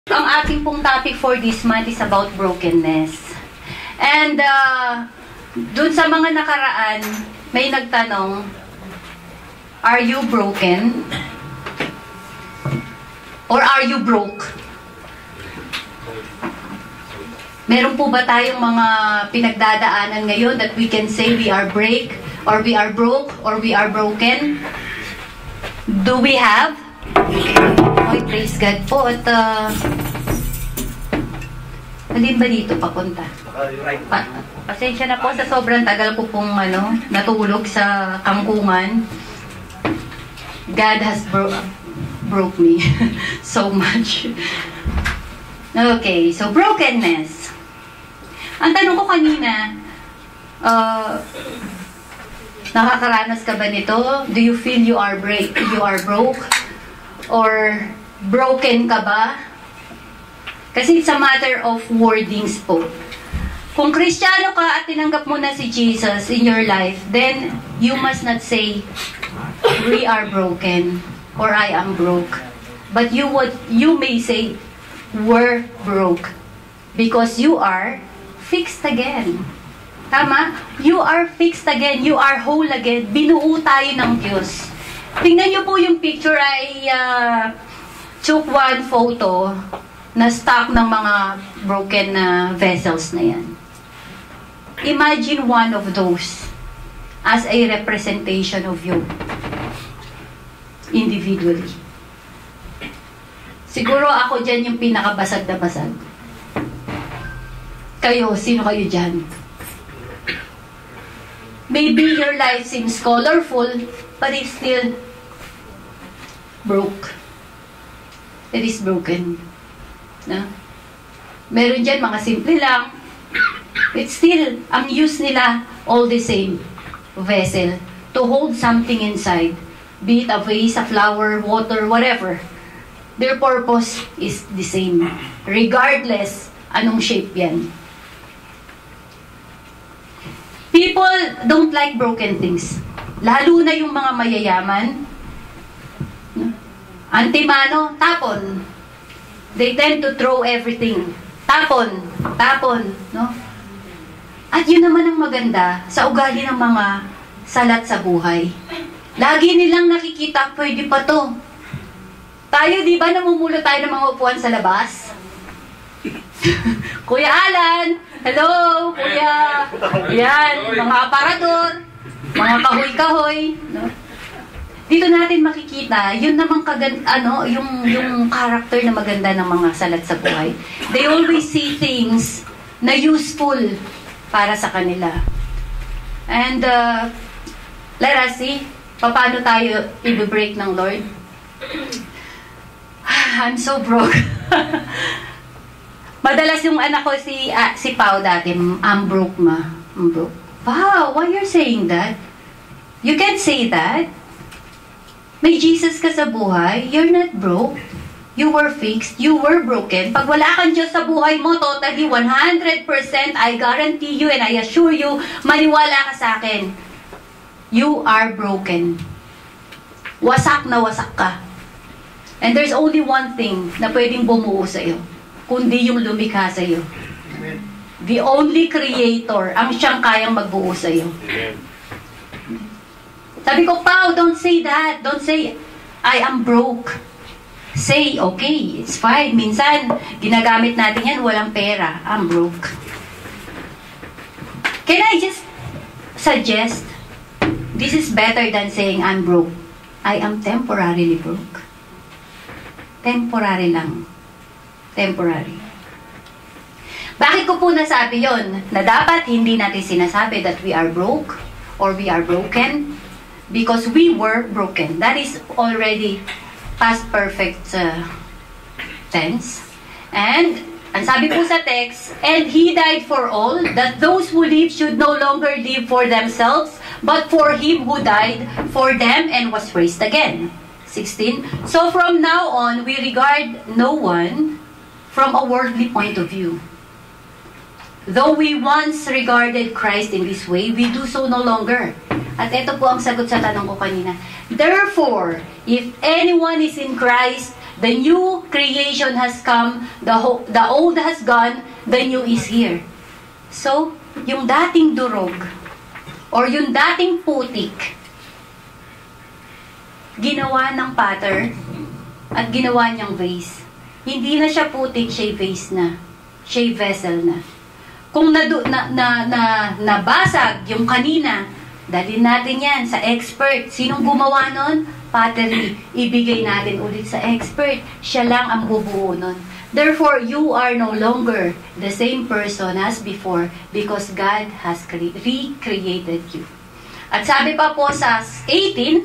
Ang ating pong topic for this month is about brokenness. And dun sa mga nakaraan, may nagtanong, are you broken? Or are you broke? Meron po ba tayong mga pinagdadaanan ngayon that we can say we are break, or we are broke, or we are broken? Do we have? Oy, praise God po. At alin ba dito papunta? Pasensya na po sa sobrang tagal ko pong natulog sa kangkungan. God has broke me so much. Okay, so brokenness. Ang tanong ko kanina, nakakaranas ka ba nito? Do you feel you are broke? Or broken ka ba? Kasi it's a matter of wordings po. Kung Kristiyano ka at tinanggap mo na si Jesus in your life, then you must not say, we are broken, or I am broke. But you may say, we're broke. Because you are fixed again. Tama? You are fixed again. You are whole again. Binuo tayo ng Diyos. Tingnan niyo po yung picture. I took one photo na stock ng mga broken vessels na yan. Imagine one of those as a representation of you individually. Siguro ako dyan yung pinakabasag na basag. Kayo, sino kayo dyan? Maybe your life seems colorful, but it's still broke. It is broken. No? Meron dyan mga simple lang. It's still, ang use nila, all the same vessel to hold something inside. Be it a vase, a flower, water, whatever. Their purpose is the same. Regardless, anong shape yan. People don't like broken things. Lalo na yung mga mayayaman. Antimano, tapon. They tend to throw everything. Tapon, no? At yun naman ang maganda sa ugali ng mga salat sa buhay. Lagi nilang nakikita, pwede pa to. Tayo, di ba, namumulo tayo ng mga upuan sa labas? Kuya Alan, hello, Kuya. Yan, mga aparador, mga kahoy-kahoy, no? Dito natin makikita, yun namang yung character na maganda ng mga salat sa buhay. They always see things na useful para sa kanila. And let us see, paano tayo i-break ng Lord? I'm so broke. Madalas yung anak ko si Pao dati, I'm broke ma. I'm broke. Wow, why you're saying that? You can't say that. May Jesus ka sa buhay, you're not broke. You were fixed, you were broken. Pag wala kang Diyos sa buhay mo, totally 100%, I guarantee you and I assure you, maniwala ka sa akin. You are broken. Wasak na wasak ka. And there's only one thing na pwedeng bumuo sa iyo, kundi yung lumikha sa iyo. The only creator ang siyang kayang magbuo sa iyo. Sabi ko, Pao, don't say that. Don't say, I am broke. Say, okay, it's fine. Minsan, ginagamit natin yan, walang pera. I'm broke. Can I just suggest, this is better than saying I'm broke. I am temporarily broke. Temporary lang. Temporary. Bakit ko po nasabi yon? Na dapat hindi natin sinasabi that we are broke or we are broken because we were broken. That is already past perfect tense. And ang sabi po sa text, and He died for all, that those who live should no longer live for themselves, but for Him who died for them and was raised again. 16. So from now on, we regard no one from a worldly point of view. Though we once regarded Christ in this way, we do so no longer. At ito po ang sagot sa tanong ko kanina. Therefore, if anyone is in Christ, The new creation has come, the old has gone, the new is here. So, yung dating durog, or yung dating putik, ginawa ng potter, at ginawa niyang vase. Hindi na siya putik, siya vase na. Siya vessel na. Kung nabasag yung kanina, dalhin natin yan sa expert. Sinong gumawa nun? Pottery. Ibigay natin ulit sa expert. Siya lang ang bubuo nun. Therefore, you are no longer the same person as before because God has recreated you. At sabi pa po sa 18,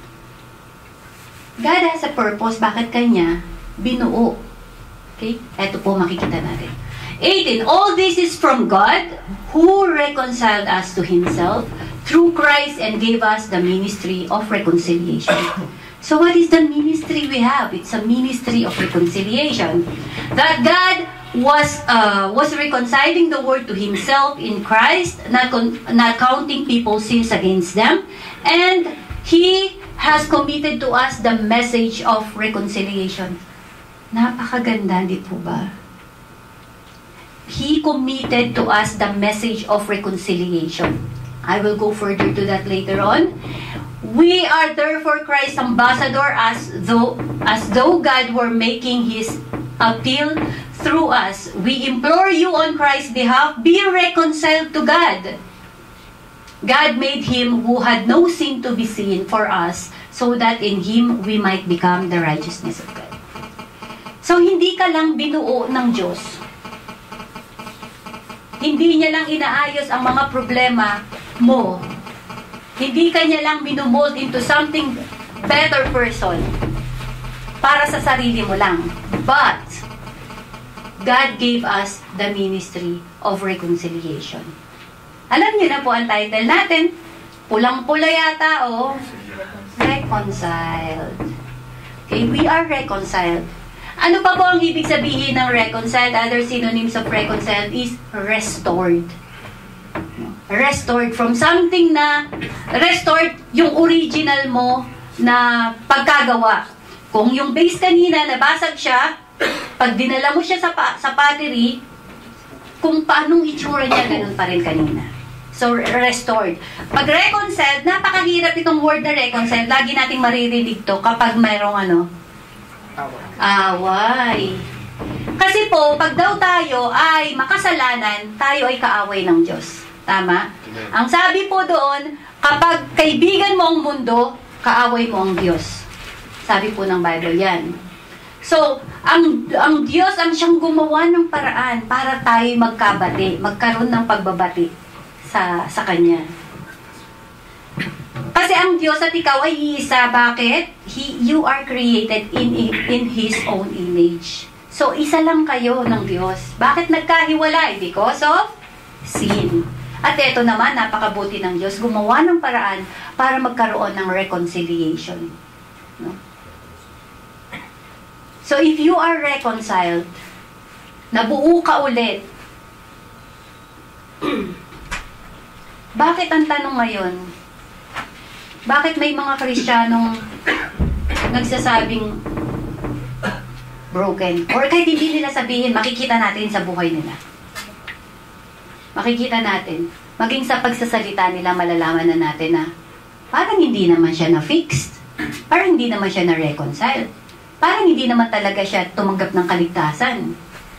God has a purpose. Bakit kanya binuo? Okay? Ito po makikita natin. 18. All this is from God who reconciled us to Himself through Christ and gave us the ministry of reconciliation. So what is the ministry we have? It's a ministry of reconciliation. That God was reconciling the world to Himself in Christ, not counting people's sins against them, and He has committed to us the message of reconciliation. Napakaganda, di po ba? He committed to us the message of reconciliation. I will go further to that later on. We are therefore Christ's ambassador as though God were making His appeal through us. We implore you on Christ's behalf, be reconciled to God. God made Him who had no sin to be sin for us, so that in Him we might become the righteousness of God. So, hindi ka lang binuo ng Diyos. Hindi niya lang inaayos ang mga problema mo. Hindi ka niya lang binumold into something better person para sa sarili mo lang. But, God gave us the ministry of reconciliation. Alam niyo na po ang title natin. Pulang-pula yata, oh. Reconciled. Okay, we are reconciled. Ano pa po ang ibig sabihin ng reconciled? Other synonyms of reconciled is restored. Restored from something na, restored yung original mo na pagkagawa. Kung yung base kanina, nabasag siya, pag dinala mo siya sa pottery, kung paanong itsura niya, ganun pa rin kanina. So, restored. Pag reconciled, napakahirap itong word na reconciled. Lagi nating maririnig to kapag mayroong away. Kasi po, pag daw tayo ay makasalanan, tayo ay kaaway ng Diyos. Tama? Ang sabi po doon, kapag kaibigan mo ang mundo, kaaway mo ang Diyos. Sabi po ng Bible yan. So, ang Diyos ang siyang gumawa ng paraan para tayo magkabati, magkaroon ng pagbabati sa Kanya. Kasi ang Diyos at ikaw ay iisa. Bakit? You are created in His own image. So, isa lang kayo ng Diyos. Bakit nagkahiwalay? Because of sin. At ito naman, napakabuti ng Diyos. Gumawa ng paraan para magkaroon ng reconciliation. No? So, if you are reconciled, nabuo ka ulit, bakit ang tanong ngayon? Bakit may mga Kristiyanong nagsasabing broken? Or kahit hindi nila sabihin, makikita natin sa buhay nila. Makikita natin. Maging sa pagsasalita nila, malalaman na natin na parang hindi naman siya na-fixed. Parang hindi naman siya na-reconciled. Parang hindi naman talaga siya tumanggap ng kaligtasan.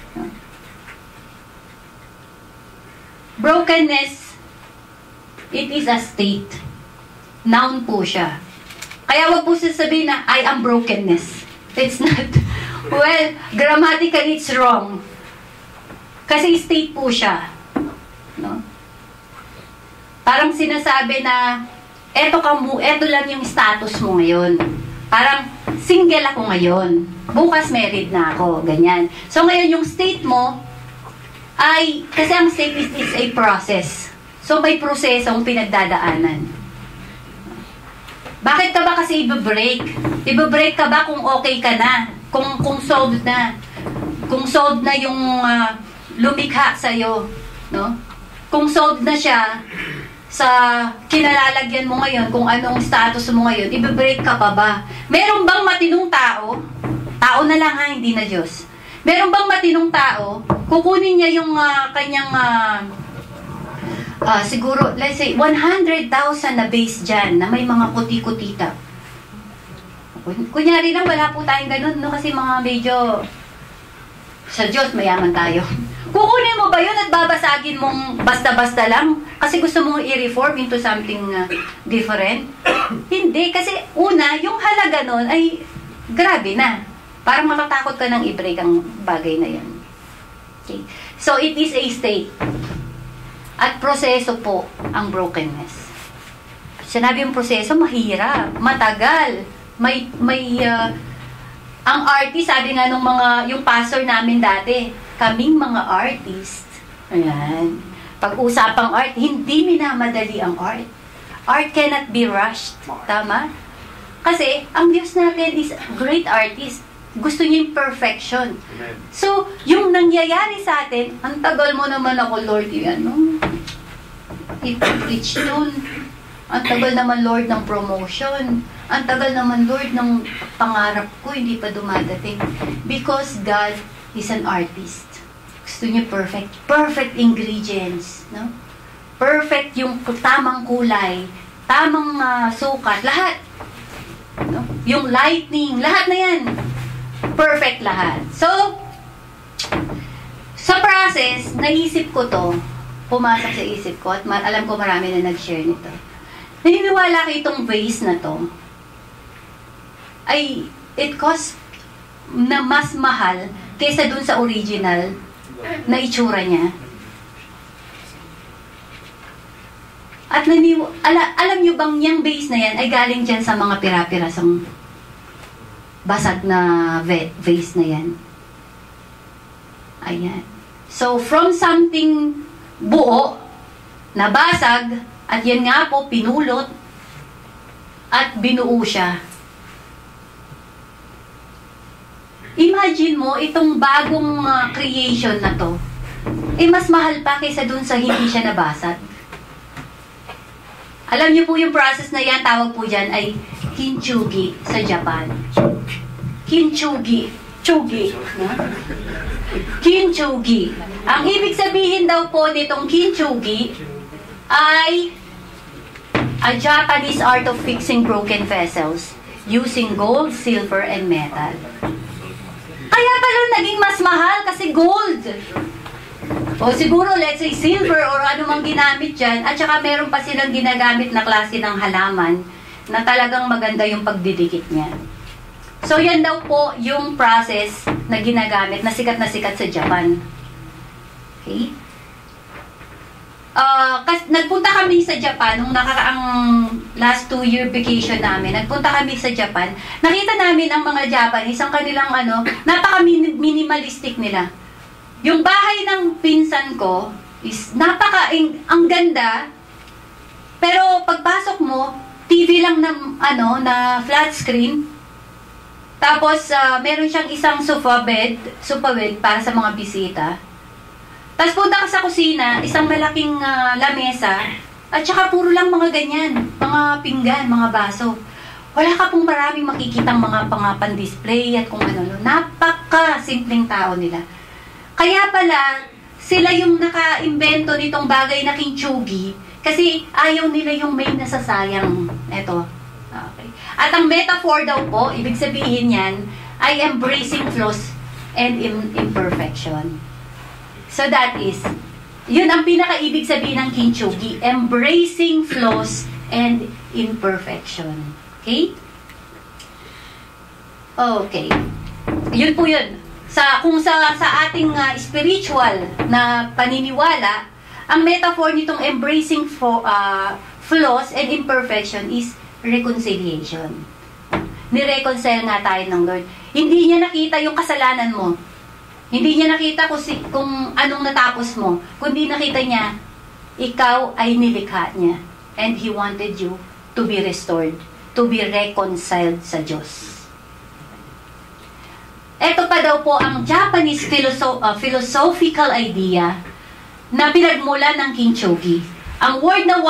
Brokenness, it is a state. Noun po siya. Kaya wag po sasabihin na, I am brokenness. It's not. Well, grammatically it's wrong. Kasi state po siya. No? Parang sinasabi na, eto lang yung status mo ngayon. Parang, single ako ngayon. Bukas married na ako. Ganyan. So ngayon yung state mo, ay, kasi ang state is a process. So may prosesong pinagdadaanan. Bakit ka ba kasi i-break? I-break ka ba kung okay ka na? Kung solved na? Kung solved na yung lumikha sa'yo? No? Kung solved na siya sa kinalalagyan mo ngayon, kung anong status mo ngayon, i-break ka pa ba? Meron bang matinong tao Tao na lang ha, hindi na Diyos. Meron bang matinong tao, kukunin niya yung kanyang, siguro, let's say, 100,000 na base dyan, na may mga kuti-kutita. Kunyari lang, wala po tayong ganun, no? Kasi mga medyo, sa Diyos, mayaman tayo. Kukunin mo ba yun at babasagin mong basta-basta lang? Kasi gusto mong i-reform into something different? Hindi, kasi una, yung halaga nun ay grabe na. Parang matatakot ka nang i-break ang bagay na yan. Okay. So, it is a state. At proseso po ang brokenness. Sinabi yung proseso, mahirap, matagal. Ang artist, sabi nga nung yung pastor namin dati, kaming mga artist, ayan, pag-usapang art, hindi minamadali ang art. Art cannot be rushed. Tama? Kasi, ang Diyos natin is great artist. Gusto niya yung perfection. So, yung nangyayari sa atin, ang tagal mo naman ako, Lord, yung i-preach dun. Ang tagal naman, Lord, ng promotion. Ang tagal naman, Lord, ng pangarap ko, hindi pa dumadating. Because God is an artist. Gusto niya perfect. Perfect ingredients. No? Perfect yung tamang kulay. Tamang sukat. Lahat. No? Yung lightning. Lahat na yan. Perfect lahat. So, sa process, naisip ko to. Pumasok sa isip ko. At alam ko marami na nag-share nito. Naniniwala ko itong vase na to. Ay, it cost na mas mahal kaysa dun sa original na itsura niya. At alam nyo bang yung base na yan ay galing dyan sa mga pira-pirasong basag na vase na yan. Ayan. So, from something buo, nabasag, at yan nga po, pinulot, at binuo siya. Imagine mo, itong bagong creation na to, mas mahal pa kaysa dun sa hindi siya nabasag. Alam niyo po yung process na yan, tawag po dyan ay kintsugi sa Japan. Kintsugi. Tsugi. No? Kintsugi. Ang ibig sabihin daw po nitong kintsugi ay a Japanese art of fixing broken vessels using gold, silver, and metal. Kaya pala naging mas mahal kasi gold. O siguro, let's say, silver or ano mang ginamit dyan. At saka meron pa silang ginagamit na klase ng halaman na talagang maganda yung pagdidikit niya. So, yan daw po yung process na ginagamit, na sikat sa Japan. Okay? Nagpunta kami sa Japan nung nakaraang last 2-year vacation namin. Nagpunta kami sa Japan. Nakita namin ang mga Japanese, ang kanilang napaka-minimalistic nila. Yung bahay ng pinsan ko is ang ganda. Pero pagpasok mo, TV lang na flat screen. Tapos meron siyang isang sofa bed para sa mga bisita. Tapos punta ka sa kusina, isang malaking lamesa, at saka puro lang mga ganyan, mga pinggan, mga baso. Wala ka pong maraming makikitang mga pan-display at kung ano. Napaka-simpleng tao nila. Kaya pala, sila yung naka-imbento nitong bagay na kintsugi kasi ayaw nila yung may nasasayang. Eto. Okay. At ang metaphor daw po, ibig sabihin yan, ay embracing flaws and imperfection. So that is, yun ang pinaka-ibig sabihin ng kintsugi, embracing flaws and imperfection. Okay? Okay. Yun po yun. Kung sa ating spiritual na paniniwala, ang metaphor nitong embracing flaws and imperfection is reconciliation. Ni-reconcile nga tayo ng Lord. Hindi niya nakita yung kasalanan mo. Hindi niya nakita kung anong natapos mo. Kundi nakita niya, ikaw ay nilikha niya. And He wanted you to be restored, to be reconciled sa Diyos. Ito pa daw po ang Japanese philosophical idea na pinagmula ng kintsugi. Ang word na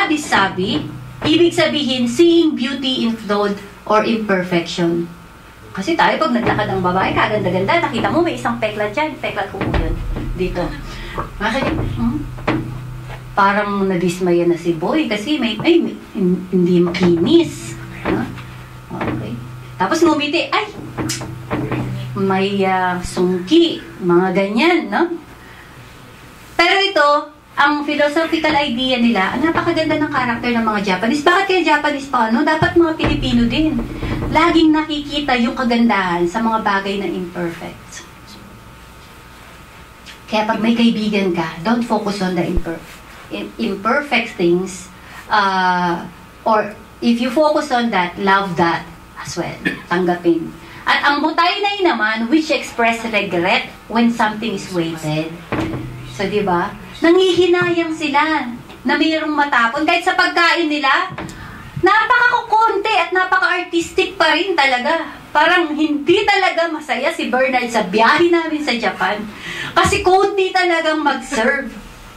wabi-sabi, ibig sabihin seeing beauty in flawed or imperfection. Kasi tayo pag naglakad ng babae, kaganda-ganda, nakita mo may isang peklat dyan. Peklat ko po yun. Dito. Bakit? Parang nadismaya na si Boy kasi hindi makinis. Okay. Tapos ngumiti, ay, may sungki, mga ganyan, no? Pero ito, ang philosophical idea nila, ang napakaganda ng karakter ng mga Japanese. Bakit kaya Japanese pa, no? Dapat mga Pilipino din. Laging nakikita yung kagandahan sa mga bagay na imperfect. Kaya pag may kaibigan ka, don't focus on the imperfect things. Or if you focus on that, love that as well. Tanggapin. At ang butinay naman, which express regret when something is wasted. So, di ba? Nangihinayang sila na mayroong matapon. Kahit sa pagkain nila, napaka-kukonte at napaka-artistic pa rin talaga. Parang hindi talaga masaya si Bernard sa biyahe namin sa Japan. Kasi konti talagang mag-serve.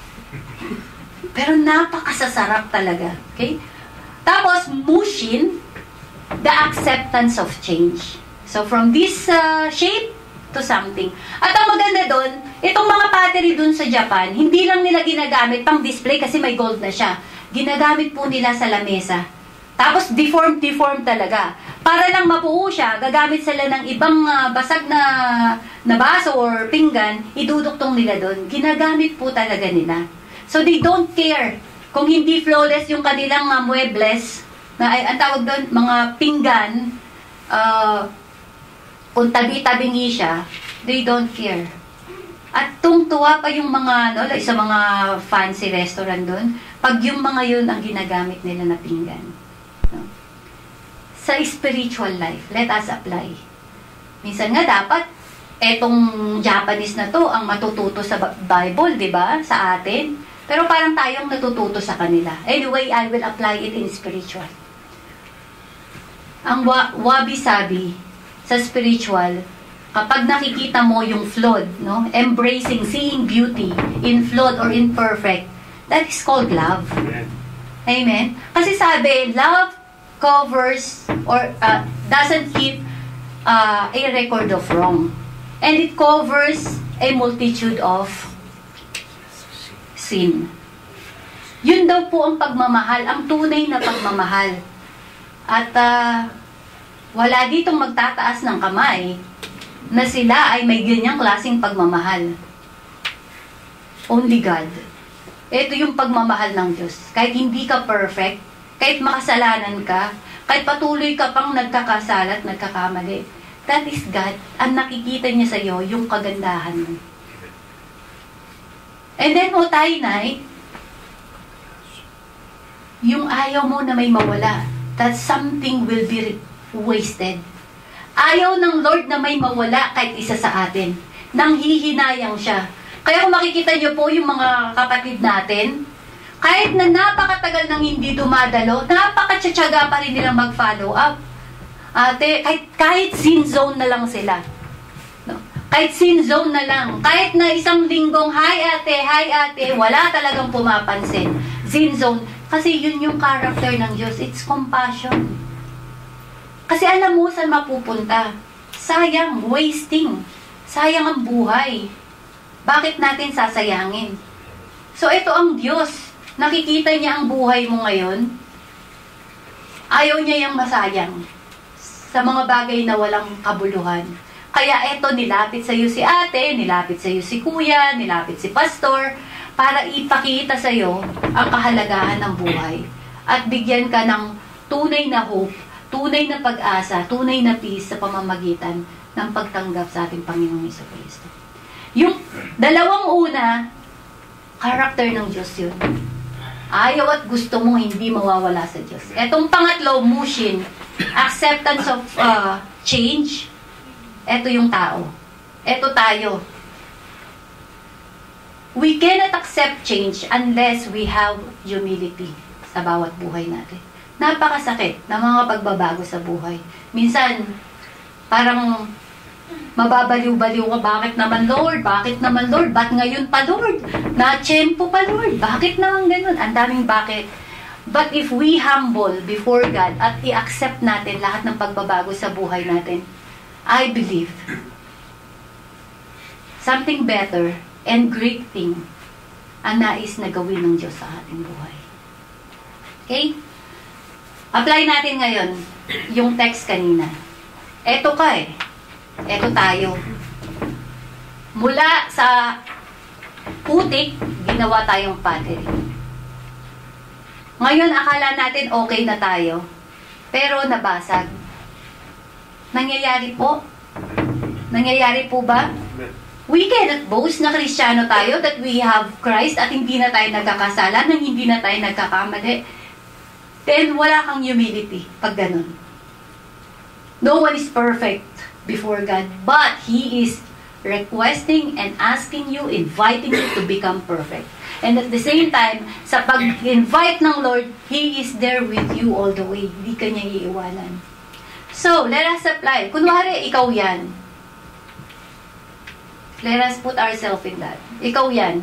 Pero napakasasarap talaga. Okay? Tapos, mushin, the acceptance of change. So, from this shape to something. At ang maganda doon, itong mga pottery doon sa Japan, hindi lang nila ginagamit pang display kasi may gold na siya. Ginagamit po nila sa lamesa. Tapos, deformed talaga. Para lang mapuo siya, gagamit sila ng ibang basag na baso or pinggan, iduduktong nila doon. Ginagamit po talaga nila. So, they don't care kung hindi flawless yung kanilang muebles, na ang tawag doon, mga pinggan, kung tabi-tabingi siya, they don't care. At tungtuwa pa yung mga, sa mga fancy restaurant doon, pag yung mga yun ang ginagamit nila na pinggan. No? Sa spiritual life, let us apply. Minsan nga dapat, etong Japanese na to, ang matututo sa Bible, di ba? Sa atin. Pero parang tayong natututo sa kanila. Anyway, I will apply it in spiritual. Ang wabi-sabi, sa spiritual, kapag nakikita mo yung flawed, no? Embracing, seeing beauty in flawed or imperfect, that is called love. Amen? Kasi sabi, love covers or doesn't keep a record of wrong. And it covers a multitude of sin. Yun daw po ang pagmamahal, ang tunay na pagmamahal. At wala ditong magtataas ng kamay na sila ay may ganyang klaseng pagmamahal. Only God. Ito yung pagmamahal ng Diyos. Kahit hindi ka perfect, kahit makasalanan ka, kahit patuloy ka pang nagkakasala at nagkakamali, that is God. Ang nakikita niya sa iyo, yung kagandahan mo. And then, tainay, yung ayaw mo na may mawala, that something will be wasted. Ayaw ng Lord na may mawala kahit isa sa atin. Nanghihinayang siya. Kaya kung makikita niyo po yung mga kapatid natin, kahit na napakatagal nang hindi dumadalo, napakatsyatsaga pa rin nilang mag-follow up. Ate, kahit sin zone na lang sila. No? Kahit sin zone na lang. Kahit na isang linggong, hi ate, wala talagang pumapansin. Sin zone. Kasi yun yung character ng Diyos. It's compassion. Kasi alam mo saan mapupunta. Sayang, wasting. Sayang ang buhay. Bakit natin sasayangin? So ito ang Diyos. Nakikita niya ang buhay mo ngayon. Ayaw niya yung masayang. Sa mga bagay na walang kabuluhan. Kaya ito, nilapit sa iyo si ate, nilapit sa iyo si kuya, nilapit si pastor, para ipakita sa iyo ang kahalagahan ng buhay. At bigyan ka ng tunay na hope, tunay na pag-asa, tunay na peace sa pamamagitan ng pagtanggap sa ating Panginoong Jesucristo. Yung dalawang una, character ng Diyos yun. Ayaw at gusto mo hindi mawawala sa Diyos. Etong pangatlo, mushin, acceptance of change. Eto yung tao. Eto tayo. We cannot accept change unless we have humility sa bawat buhay natin. Napakasakit na mga pagbabago sa buhay. Minsan, parang mababaliw-baliw ka, bakit naman Lord? Bakit naman Lord? Ba't ngayon pa Lord? Na-tsempo pa Lord? Bakit naman ganun? Ang daming bakit. But if we humble before God at i-accept natin lahat ng pagbabago sa buhay natin, I believe something better and great thing ang nais na gawin ng Diyos sa ating buhay. Okay? Apply natin ngayon yung text kanina. Eto ka eh. Eto tayo. Mula sa putik, ginawa tayong pottery. Ngayon, akala natin okay na tayo. Pero nabasag. Nangyayari po? Nangyayari po ba? We cannot boast na Kristiyano tayo that we have Christ at hindi na tayo nagkakasala, nang hindi na tayo nagkakamali. Then, wala kang humility pag ganun. No one is perfect before God, but He is requesting and asking you, inviting you to become perfect. And at the same time, sa pag-invite ng Lord, He is there with you all the way. Hindi ka niya iiwanan. So, let us apply. Kunwari, ikaw yan. Let us put ourselves in that. Ikaw yan.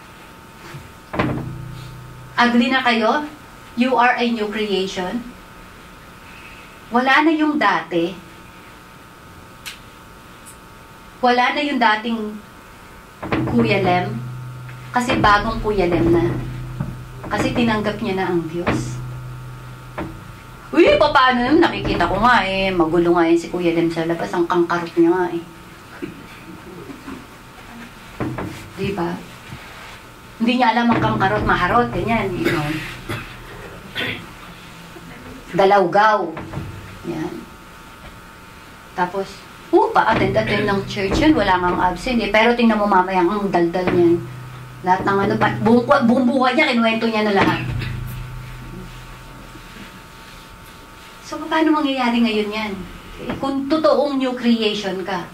Ugly na kayo? You are a new creation? Wala na yung dati. Wala na yung dating Kuya Lem. Kasi bagong Kuya Lem na. Kasi tinanggap niya na ang Diyos. Uy, paano yun? Nakikita ko nga eh. Magulo nga yun si Kuya Lem sa labas. Ang kangkarot niya nga eh. Diba? Hindi niya alam ang kangkarot, maharot. Ganyan. You know. Dalawgaw. Yan. Tapos, pa-attend ng church yun. Wala kang absent eh. Pero tingnan mo mamaya ang daldal niyan. Lahat ng ano, buong buhay niya, kinuwento niya na lahat. So, paano mangyayari ngayon yan? Kung totoong new creation ka.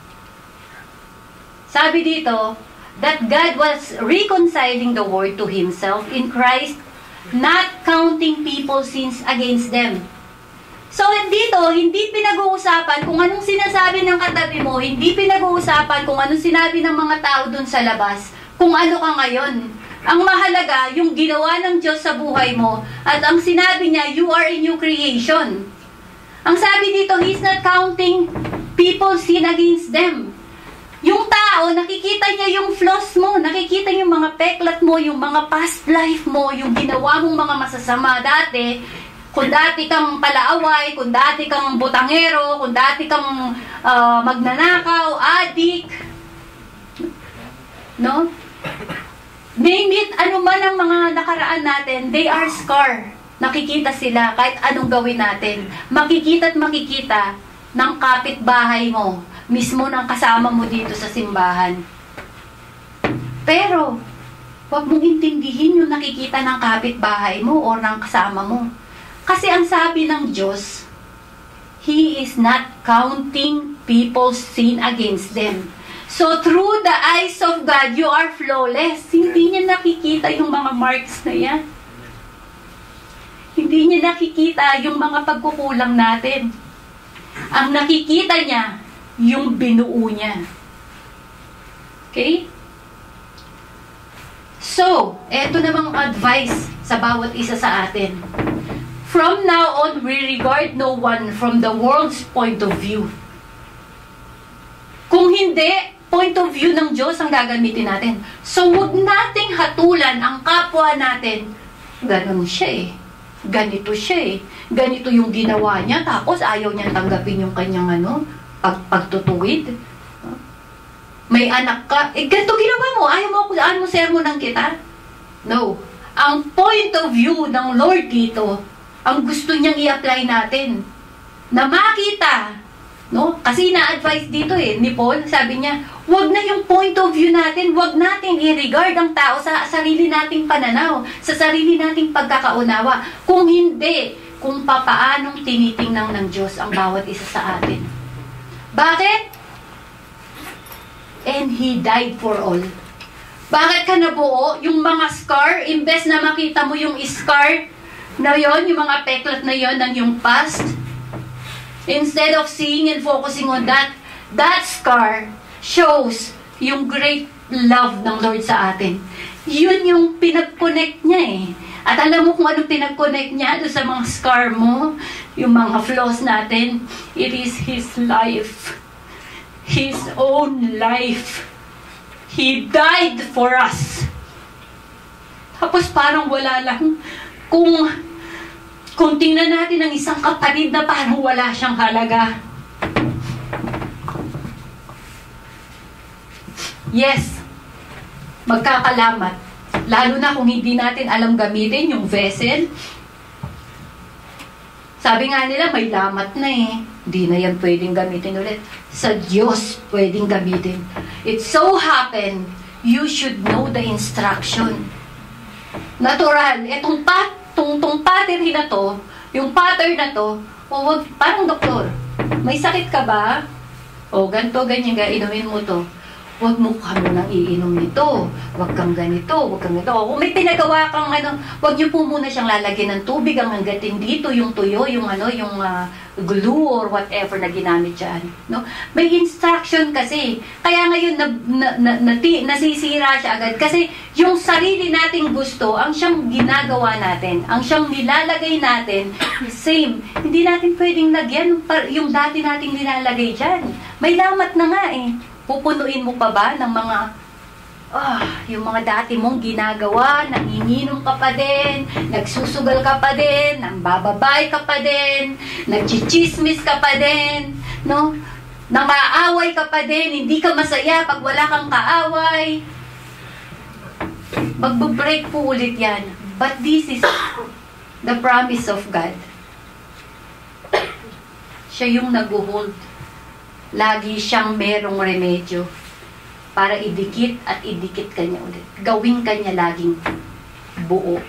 Sabi dito, that God was reconciling the world to Himself in Christ, not counting people's sins against them. So, dito, hindi pinag-uusapan kung anong sinasabi ng katabi mo, hindi pinag-uusapan kung anong sinabi ng mga tao dun sa labas, kung ano ka ngayon. Ang mahalaga, yung ginawa ng Diyos sa buhay mo, at ang sinabi niya, you are a new creation. Ang sabi dito, He's not counting people's sin against them. Yung tao, nakikita niya yung flaws mo, nakikita niya yung mga peklat mo, yung mga past life mo, yung ginawa mong mga masasama dati. Kung dati kang palaaway, kung dati kang butangero, kung dati kang magnanakaw, adik, no? Name it, ano man ang mga nakaraan natin, they are scar. Nakikita sila kahit anong gawin natin. Makikita at makikita ng kapitbahay mo, mismo ng kasama mo dito sa simbahan. Pero, huwag mong intindihin yung nakikita ng kapitbahay mo o ng kasama mo. Kasi ang sabi ng Diyos, He is not counting people's sin against them. So, through the eyes of God, you are flawless. Hindi niya nakikita yung mga marks na yan. Hindi niya nakikita yung mga pagkukulang natin. Ang nakikita niya, yung binuo niya. Okay? So, eto namang advice sa bawat isa sa atin. From now on, we regard no one from the world's point of view. Kung hindi, point of view ng Diyos ang gagamitin natin. So, huwag nating hatulan ang kapwa natin. Ganon siya eh. Ganito siya eh. Ganito yung ginawa niya, tapos ayaw niya tanggapin yung kanyang pagtutuwid. May anak ka, ganito ginawa mo, ayaw mo sermonan kita? No. Ang point of view ng Lord dito, ang gusto niyang i-apply natin. Na makita, no? Kasi na-advise dito ni Paul, sabi niya, wag na yung point of view natin, wag natin i-regard ang tao sa sarili nating pananaw, sa sarili nating pagkakaunawa. Kung hindi, kung papaanong tinitingnan ng Diyos ang bawat isa sa atin. Bakit? And He died for all. Bakit ka nabuo? Yung mga scar, imbes na makita mo yung scar na yon, yung mga peklat na yon ng yung past, instead of seeing and focusing on that scar shows yung great love ng Lord sa atin. Yun yung pinag-connect niya eh. At alam mo kung anong pinag-connect niya doon sa mga scar mo, yung mga flaws natin, it is His life. His own life. He died for us. Tapos parang wala lang. Kung tingnan natin ang isang kapatid na parang wala siyang halaga. Yes, magkakalamat. Lalo na kung hindi natin alam gamitin yung vessel. Sabi nga nila, may lamat na eh. Hindi na yan pwedeng gamitin ulit. Sa Diyos pwedeng gamitin. It so happen, you should know the instruction. Natural, itong pattern na to, yung pattern na to, wag, parang doktor, may sakit ka ba? O, ganito, ganyan, inumin mo to. Huwag mo ka munang iinom nito. Huwag kang ganito, huwag kang ganito. Kung may pinagawa kang huwag niyo po muna siyang lalagyan ng tubig hanggang dito yung tuyo, yung glue or whatever na ginamit dyan. No? May instruction kasi. Kaya ngayon nasisira siya agad. Kasi yung sarili nating gusto, ang siyang ginagawa natin, ang siyang nilalagay natin, same. Hindi natin pwedeng lagyan yung dati nating nilalagay dyan. May lamat na nga eh. Pupunuin mo pa ba ng mga yung mga dati mong ginagawa, nanginginom ka pa din, nagsusugal ka pa din, nambababay ka pa din, nagchichismis ka pa din, no? Nangaaway ka pa din, hindi ka masaya pag wala kang kaaway. Magbe-break po ulit yan. But this is the promise of God. Siya yung nag-hold. Lagi siyang merong remedyo para idikit at idikit kanya ulit. Gawin kanya laging buo.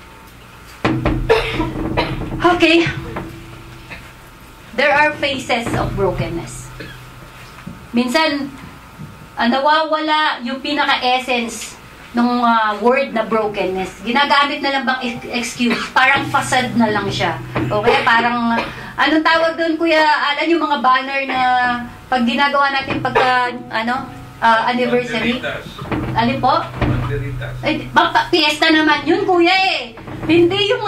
Okay. There are phases of brokenness. Minsan, nawawala yung pinaka-essence ng word na brokenness. Ginagamit na lang bang excuse? Parang facade na lang siya. Okay? Parang, anong tawag doon, kuya? Alam yung mga banner na pag ginagawa natin pagka, anniversary? Alin po? Ay, fiesta naman yun, kuya eh. Hindi yung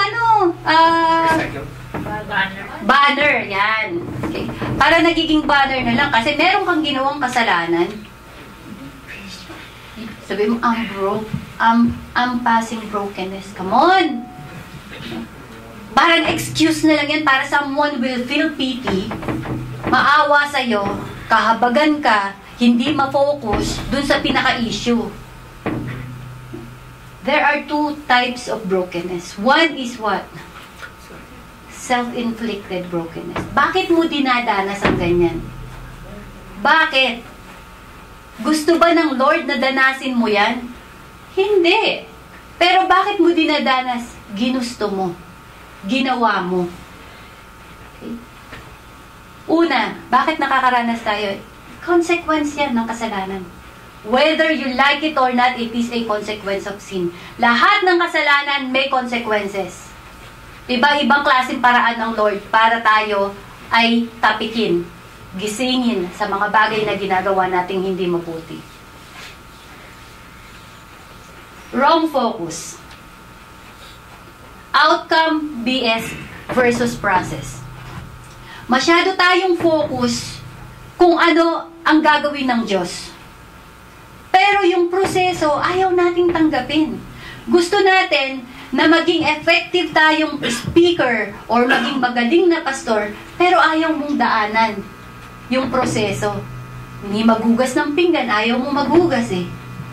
banner, yan. Okay. Para nagiging banner na lang. Kasi meron kang ginawang kasalanan. Sabi mo, I'm passing brokenness. Come on! Parang excuse na lang yan para someone will feel pity, maawa sa'yo, kahabagan ka, hindi ma-focus dun sa pinaka-issue. There are two types of brokenness. One is what? Self-inflicted brokenness. Bakit mo dinadanas ang ganyan? Bakit? Gusto ba ng Lord na danasin mo yan? Hindi. Pero bakit mo dinadanas? Ginusto mo. Ginawa mo. Okay? Una, bakit nakakaranas tayo? Consequence yan ng kasalanan. Whether you like it or not, it is a consequence of sin. Lahat ng kasalanan may consequences. Iba-ibang klaseng paraan ng Lord para tayo ay tapikin, gisingin sa mga bagay na ginagawa nating hindi mabuti. Wrong focus. Outcome BS versus process. Masyado tayong focus kung ano ang gagawin ng Diyos. Pero yung proseso, ayaw nating tanggapin. Gusto natin na maging effective tayong speaker or maging magaling na pastor, pero ayaw mong daanan yung proseso. Hindi magugas ng pinggan, ayaw mong magugas eh.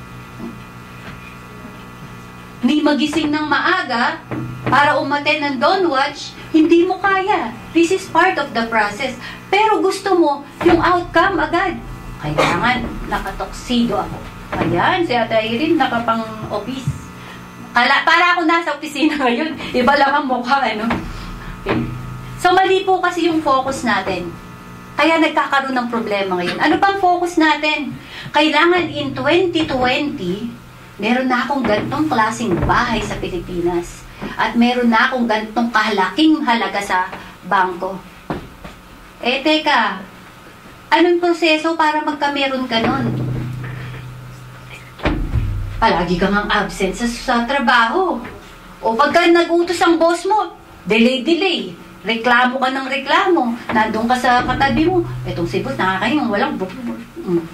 Hindi magising ng maaga para umaten ng dawn watch, hindi mo kaya. This is part of the process. Pero gusto mo yung outcome agad. Kailangan nakatoksido ako. Ayan, si Ate Irene nakapang-office. Para ako nasa opisina ngayon. Iba lang ang mukha, ano? Okay. So, mali po kasi yung focus natin. Kaya nagkakaroon ng problema ngayon. Ano pang focus natin? Kailangan in 2020, meron na akong gantong klaseng bahay sa Pilipinas. At meron na akong gantong kahalaking halaga sa bangko. Eh, teka, anong proseso para magkameron ka nun? Palagi kang ang absent sa trabaho. O pagka nag-utos ang boss mo, delay. Reklamo ka ng reklamo. Nandun ka sa katabi mo. Etong si boss, nakakahingang walang Mm.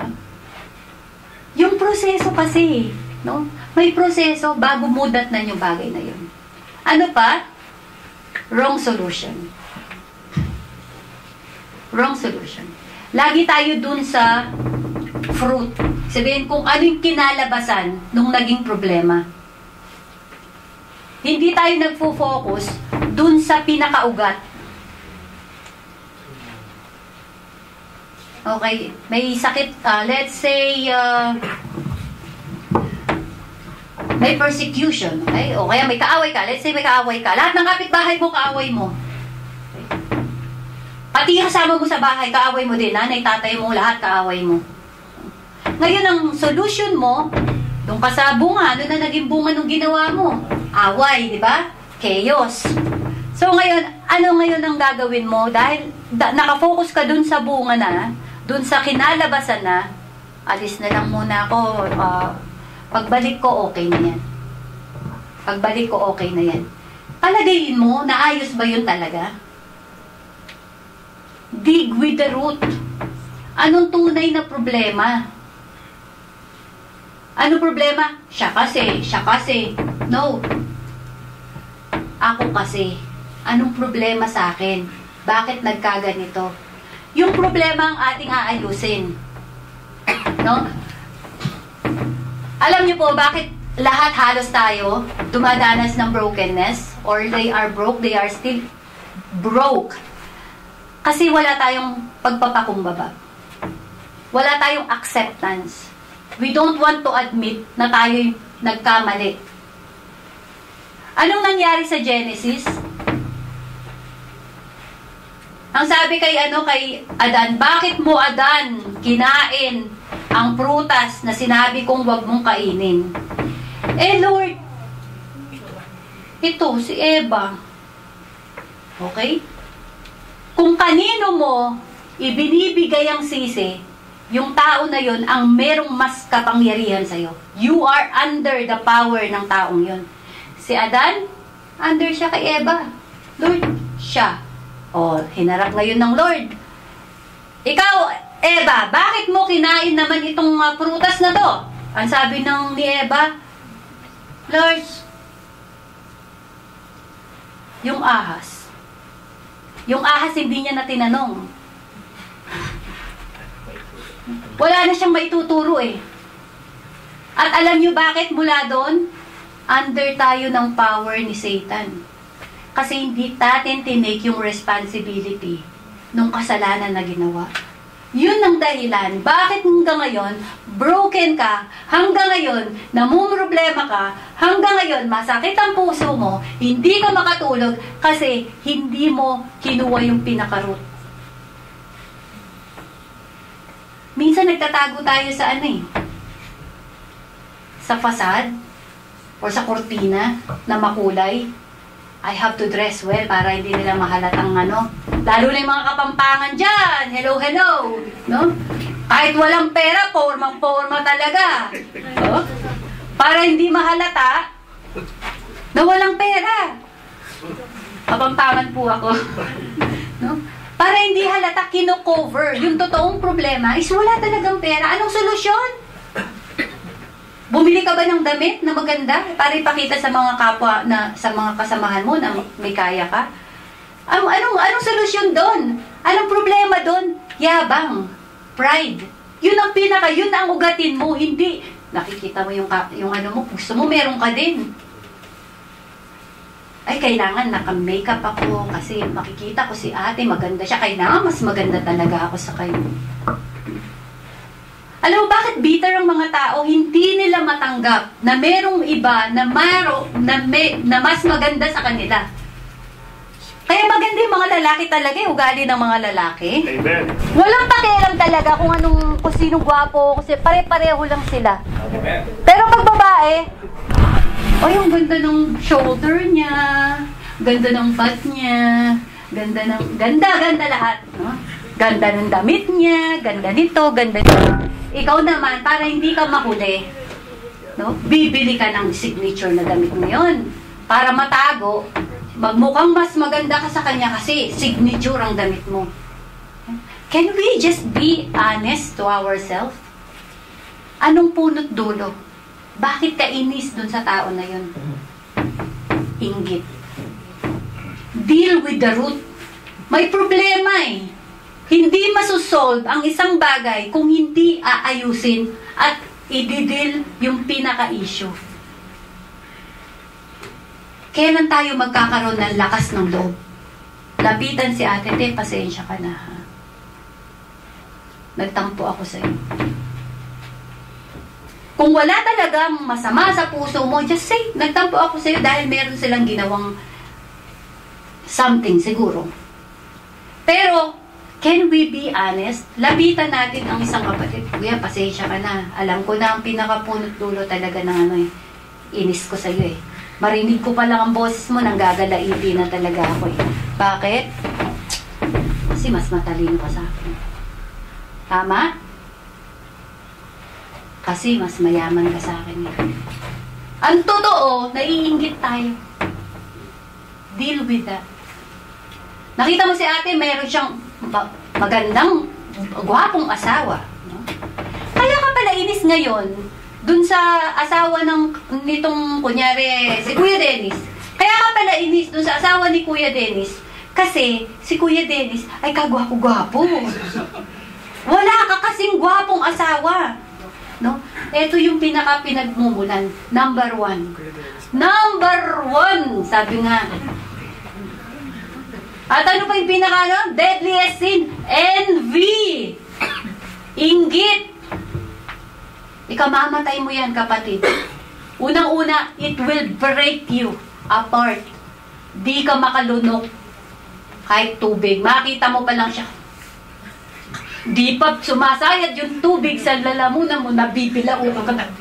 Yung proseso kasi, no? May proseso bago mudat na yung bagay na yun. Ano pa? Wrong solution. Wrong solution. Lagi tayo dun sa fruit. Sabihin kung ano yung kinalabasan nung naging problema. Hindi tayo nagfo-focus dun sa pinakaugat. Okay, may sakit, let's say, may persecution, okay? O kaya may kaaway ka, let's say may kaaway ka. Lahat ng kapitbahay mo, kaaway mo. Pati kasama mo sa bahay, kaaway mo din, nanay, tatay mo, lahat kaaway mo. Ngayon, ang solution mo, doon ka sa bunga, ano na naging bunga nung ginawa mo? Away, di ba? Chaos. So ngayon, ano ngayon ang gagawin mo? Dahil nakafocus ka dun sa bunga na, dun sa kinalabasan na, alis na lang muna ako. Pagbalik ko, okay na yan. Pagbalik ko, okay na yan. Palagayin mo, naayos ba yun talaga? Dig with the root. Anong tunay na problema? Ano problema? Siya kasi. No. Ako kasi. Anong problema sa akin? Bakit nagkaganito? Yung problema ang ating aayusin. No? Alam niyo po bakit lahat halos tayo dumadanas ng brokenness? Or they are broke, they are still broke. Kasi wala tayong pagpapakumbaba. Wala tayong acceptance. We don't want to admit na tayo'y nagkamali. Anong nangyari sa Genesis? Ang sabi kay Adan, bakit mo Adan kinain ang prutas na sinabi kong wag mong kainin? Eh Lord, ito si Eva. Okay? Kung kanino mo ibinibigay ang sisi, yung tao na yun ang merong mas kapangyarihan sa'yo. You are under the power ng taong yun. Si Adan, under siya kay Eva. Lord, siya. O, hinarap ngayon ng Lord. Ikaw, Eva, bakit mo kinain naman itong prutas na to? Ang sabi ni Eva, Lord, yung ahas. Yung ahas hindi niya na tinanong. Wala na siyang maituturo eh. At alam niyo bakit mula doon? Under tayo ng power ni Satan. Kasi hindi natin tinake yung responsibility nung kasalanan na ginawa. Yun ang dahilan. Bakit hanggang ngayon, broken ka, hanggang ngayon, namumroblema ka, hanggang ngayon, masakit ang puso mo, hindi ka makatulog, kasi hindi mo kinuha yung pinaka-root. Minsan nagtatago tayo sa sa fasad, o sa kortina na makulay. I have to dress well para hindi nila mahalatang lalo na yung mga kapampangan dyan. Hello, hello. No? Kahit walang pera, porma talaga. So, para hindi mahalata na walang pera. Kapampangan po ako. No? Para hindi halata, kino-cover. Yung totoong problema is wala talagang pera. Anong solusyon? Bumili ka ba ng damit na maganda para ipakita sa mga kapwa sa mga kasamahan mo na may kaya ka? Anong solusyon doon? Anong problema doon? Yabang, pride. Yun ang ugatin mo, hindi nakikita mo yung mo, gusto mo meron ka din. Ay, kailangan naka-makeup ako kasi makikita ko si ate, maganda siya. Kailangan mas maganda talaga ako sa kanya. Alam mo bakit bitter ang mga tao? Hindi nila matanggap na merong iba na mas maganda sa kanila. Kaya maganda yung mga lalaki talaga, ugali ng mga lalaki. Amen. Walang pakialam talaga kung sinong gwapo, kasi pare-pareho lang sila. Amen. Pero pag babae, yung ganda ng shoulder niya, ganda ng butt niya, ganda lahat. No? Ganda ng damit niya, ganda nito, ganda nito. Ikaw naman, para hindi ka mahuli, no? Bibili ka ng signature na damit mo yun. Para matago, magmukhang mas maganda ka sa kanya kasi signature ang damit mo. Can we just be honest to ourselves? Anong punot dulo? Bakit ka inis dun sa tao na yun? Inggit. Deal with the root. May problema eh. Hindi masusolve ang isang bagay kung hindi aayusin at i-deal yung pinaka-issue. Kailan tayo magkakaroon ng lakas ng loob? Lapitan si ate, te, pasensya ka na ha. Nagtampo ako sa'yo. Kung wala talagang masama sa puso mo, just say, nagtampo ako sa'yo dahil meron silang ginawang something siguro. Pero, can we be honest? Lapitan natin ang isang kapatid. Kuya, pasensya ka na. Alam ko na ang pinakapunot dulo talaga ng ano eh. Inis ko sa'yo eh. Marinig ko pa lang ang boses mo, nang gagalaitin na talaga ako eh. Bakit? Kasi mas matalino ka sa akin. Tama? Kasi mas mayaman ka sa akin eh. Ang totoo, naiinggit tayo. Deal with that. Nakita mo si ate, mayroon siyang magandang, gwapong asawa. No? Kaya ka pala inis ngayon, dun sa asawa nitong, kunyari, si Kuya Dennis. Kaya ka pala inis dun sa asawa ni Kuya Dennis. Kasi, si Kuya Dennis ay kagwapo-gwapo. Wala ka kasing gwapong asawa. No? Ito yung pinagmumulan. Number 1. Number 1, sabi nga. At ano pa yung deadliest sin? Envy. Inggit. Ikamamatay mo yan, kapatid. Unang-una, it will break you apart. Di ka makalunok kahit tubig. Makita mo pa lang siya. Di pa sumasayad yung tubig sa lalamunan mo, nabibila o ka na.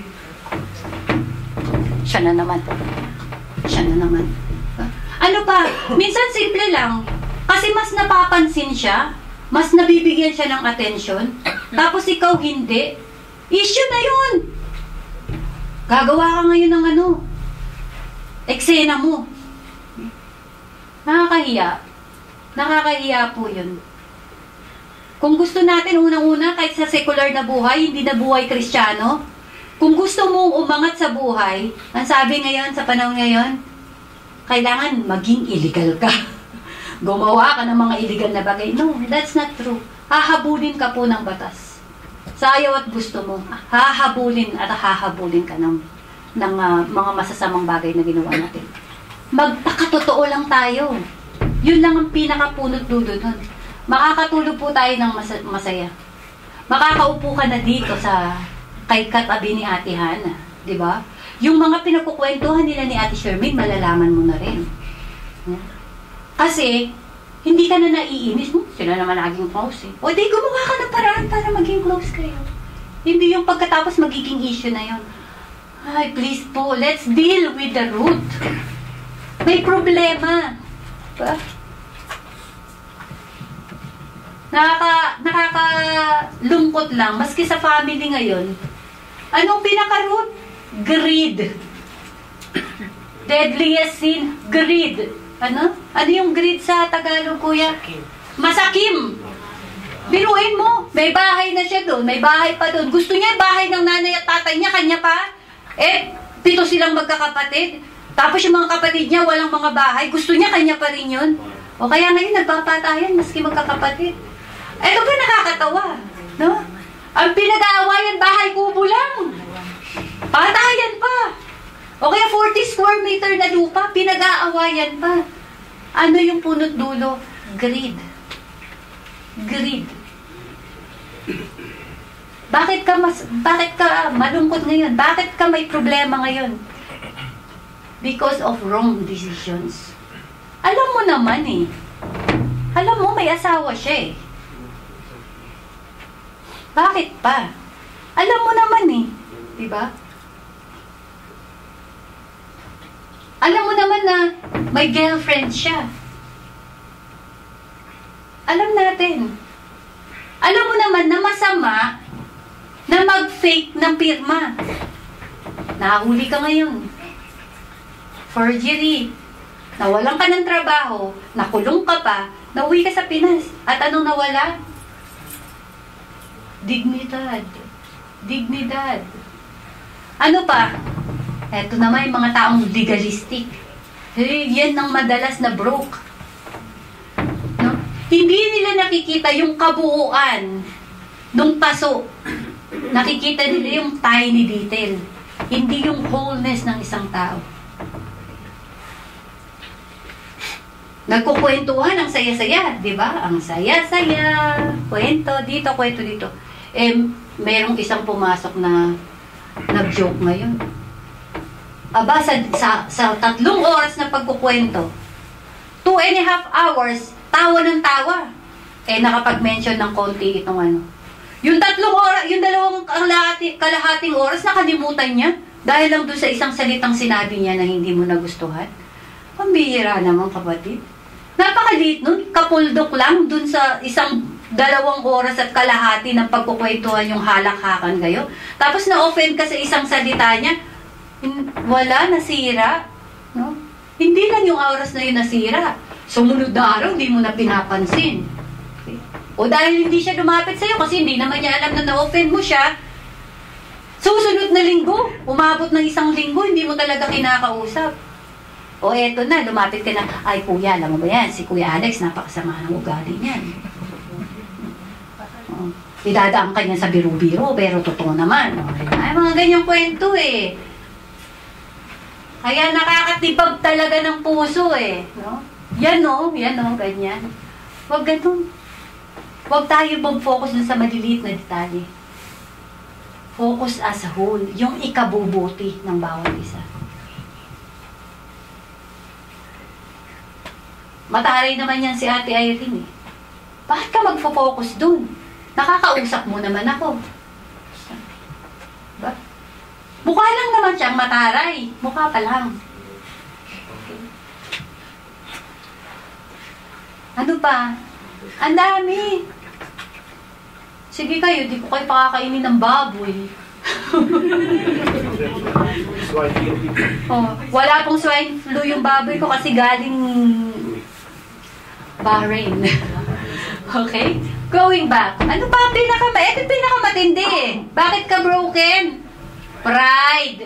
Siya na naman. Siya na naman. Ano pa? Minsan simple lang. Kasi mas napapansin siya, mas nabibigyan siya ng atensyon, tapos ikaw hindi. Issue na yun. Gagawa ka ngayon ng eksena mo. Nakakahiya. Nakakahiya po yun. Kung gusto natin unang-una, kahit sa secular na buhay, hindi na buhay Kristiyano, kung gusto mong umangat sa buhay, ang sabi ngayon, sa panahon ngayon, kailangan maging illegal ka. Gumawa ka ng mga illegal na bagay. No, that's not true. Hahabulin ka po ng batas. Sa ayaw at gusto mo, hahabulin at hahabulin ka ng mga masasamang bagay na ginawa natin. Magpakatotoo lang tayo. Yun lang ang pinakapunot dulo nun. Makakatulog po tayo ng masaya. Makakaupo ka na dito kay katabi ni Ate Hana. Diba? Yung mga pinagkukwentuhan nila ni Ate Shermaine, malalaman mo na rin. Kasi, hindi ka na naiinis. Sila naman naging close eh. O di, gumawa ka ng paraan para maging close kayo. Hindi yung pagkatapos magiging issue na yun. Ay, please po, let's deal with the root. May problema. Diba? Nakakalungkot lang, maski sa family ngayon. Anong pinaka-root? Greed. Deadliest sin, greed. Ano? Ano yung greed sa Tagalog, kuya? Masakim. Biruin mo, may bahay na siya doon, may bahay pa doon. Gusto niya bahay ng nanay at tatay niya, kanya pa. 7 silang magkakapatid. Tapos yung mga kapatid niya, walang mga bahay. Gusto niya, kanya pa rin yun. O kaya ngayon, nagpapatayan, maski magkakapatid. Ito ba nakakatawa? No? Ang pinag-aawayan, bahay kubo lang. Patayan pa. O kaya 40 square meter na lupa, pinag-aawayan pa. Ano yung punot dulo? Greed. Greed. Bakit ka malungkot ngayon? Bakit ka may problema ngayon? Because of wrong decisions. Alam mo naman eh. Alam mo, may asawa siya eh. Bakit pa? Alam mo naman eh. Diba? Alam mo naman na may girlfriend siya. Alam natin. Alam mo naman na masama na mag-fake ng pirma. Nahuli ka ngayon. Forgery. Nawalan ka ng trabaho, nakulong ka pa, nauwi ka sa Pinas. At anong nawala? Dignidad. Dignidad. Ano pa? Eto naman yung mga taong legalistic. Yan ang madalas na broke. No? Hindi nila nakikita yung kabuuan ng paso. Nakikita nila yung tiny detail. Hindi yung wholeness ng isang tao. Nagkukwentuhan ang saya-saya, di ba? Ang saya-saya, kwento dito. Merong isang pumasok na nag-joke ngayon. Aba, sa 3 oras na pagkukwento, 2.5 hours, tawa ng tawa. Nakapag-mention ng konti itong ano. Yung 3 oras, yung 2 kalahating oras, nakalimutan niya dahil lang doon sa isang salitang sinabi niya na hindi mo nagustuhan. Pambihira naman, kapatid. Napakaliit nun, kapuldok lang dun sa isang 2 oras at kalahati ng pagkukwentuhan yung halakhakan kayo. Tapos na-offend ka sa isang salita niya, wala, nasira. No? Hindi lang yung oras na yun nasira. Sumunod na araw, hindi mo na pinapansin. Okay? O dahil hindi siya lumapit sa'yo kasi hindi naman niya alam na na-offend mo siya, susunod na linggo, umabot ng 1 linggo, hindi mo talaga kinakausap. O eto na, lumapit ka na, ay kuya, alam mo ba yan, si Kuya Alex, napakasama ng ugali niyan. Idadaan ka niyan sa biro-biro, pero totoo naman. Ay, mga ganyang kwento eh. Kaya nakakatibag talaga ng puso eh. No? Yan o, ganyan. Huwag ganun. Huwag tayo mag-focus sa maliliit na detalye. Focus as a whole, yung ikabubuti ng bawat isa. Mataray naman yan si Ate Irene eh. Bakit ka magfo-focus dun? Nakakausap mo naman ako. Ba? Mukha lang naman siyang mataray. Mukha pa lang. Okay. Ano pa? Ang dami. Sige kayo, di ko kayo pakakainin ng baboy. Wala pong swine flu yung baboy ko kasi galing Bahrain. Okay? Going back. Ano ba ang pinakamatindi eh. Bakit ka broken? Pride.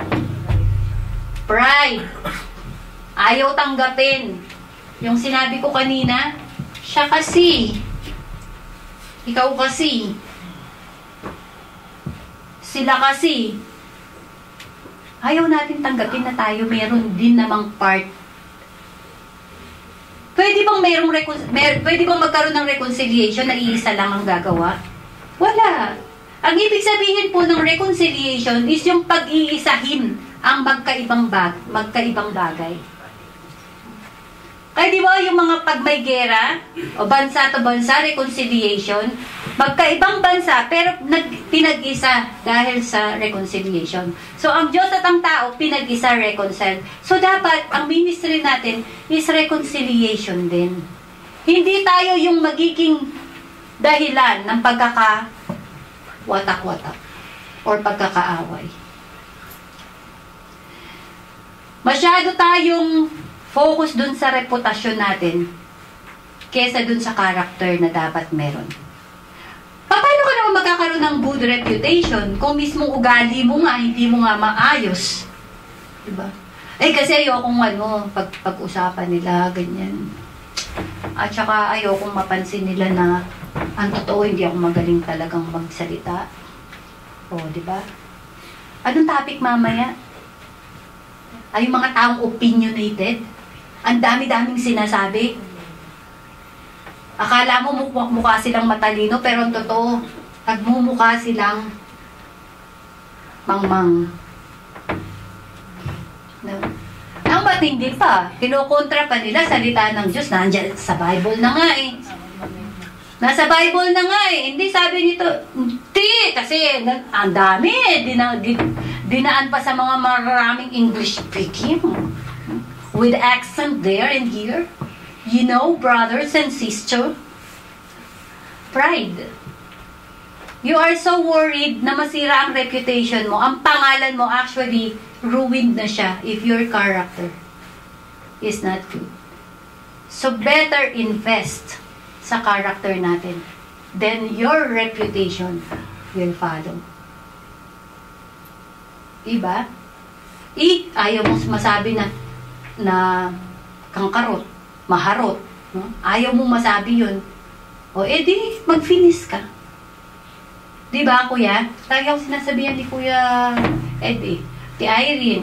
Pride. Ayaw tanggapin. Yung sinabi ko kanina, siya kasi. Ikaw kasi. Sila kasi. Ayaw natin tanggapin na tayo meron din namang part. Pwede bang magkaroon ng reconciliation na iisa lang ang gagawa? Wala. Ang ibig sabihin po ng reconciliation is yung pag-iisahin ang magkaibang bagay. Kaya di ba yung mga pag may gera, o bansa to bansa, reconciliation, magkaibang bansa, pero pinag-isa dahil sa reconciliation. So, ang Diyos at ang tao, pinag-isa, reconcile. So, dapat, ang ministry natin is reconciliation din. Hindi tayo yung magiging dahilan ng pagkaka-watak-watak or pagkakaaway. Masyado tayong focus dun sa reputasyon natin kesa dun sa character na dapat meron. Paano ka naman magkakaroon ng good reputation kung mismong ugali mo nga, hindi mo nga maayos? Diba? Kasi ayokong pag-usapan nila, ganyan. At saka ayokong mapansin nila na ang totoo, hindi ako magaling talagang magsalita. Diba? Anong topic mamaya? Ay, yung mga taong opinionated. Ang dami-daming sinasabi. Akala mo mukha silang matalino, pero ang totoo, nagmumukha silang mangmang. No? Ang matindi pa, kinukontra pa nila salita ng Diyos, nandiyan sa Bible na nga eh. Nasa Bible na nga eh. Hindi sabi nito, hindi, kasi ang dami, dinaan pa sa mga maraming English speaking. With accent there and here. You know, brothers and sisters, pride. You are so worried na masira ang reputation mo. Ang pangalan mo actually ruined na siya if your character is not good. So better invest sa character natin. then your reputation will follow. Diba? Ayaw mong masabi na kangkarot, maharot. No? Ayaw mong masabi yun. O edi, mag-finish ka. Diba, kuya? Lagi ako sinasabihan ni Kuya Eddie. Ti Irene.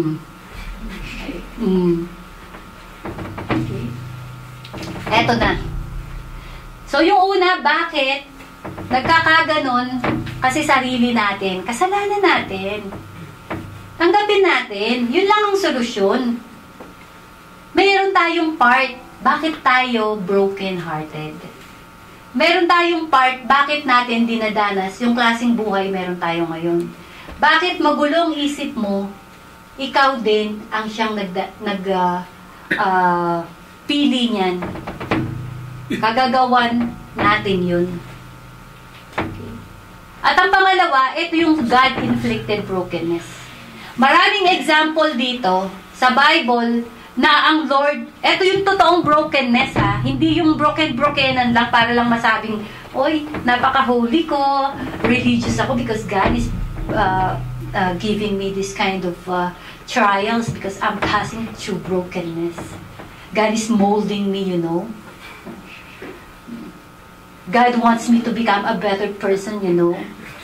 Okay. Eto na. So, yung una, bakit nagkakaganon? Kasi sarili natin. Kasalanan natin. Tanggapin natin. Yun lang ang solusyon. Mayroon tayong part. Bakit tayo broken-hearted? Meron tayong part, bakit natin dinadanas yung klaseng buhay meron tayo ngayon. Bakit magulong isip mo, ikaw din ang siyang pili niyan. Kagagawan natin yun. Okay. At ang pangalawa, ito yung God-inflicted brokenness. Maraming example dito sa Bible na ang Lord, eto yung totoong brokenness ha, hindi yung brokenan lang para lang masabing, oy, napaka-holy ko, religious ako because God is giving me this kind of trials because I'm passing through brokenness. God is molding me, you know. God wants me to become a better person, you know.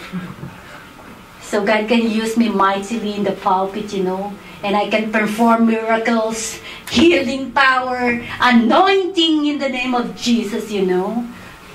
So God can use me mightily in the pulpit, you know. And I can perform miracles, healing power, anointing in the name of Jesus, you know.